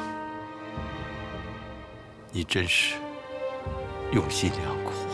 你真是用心良苦啊！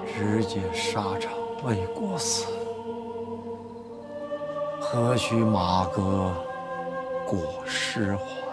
直接沙场为国死，何须马革裹尸黄？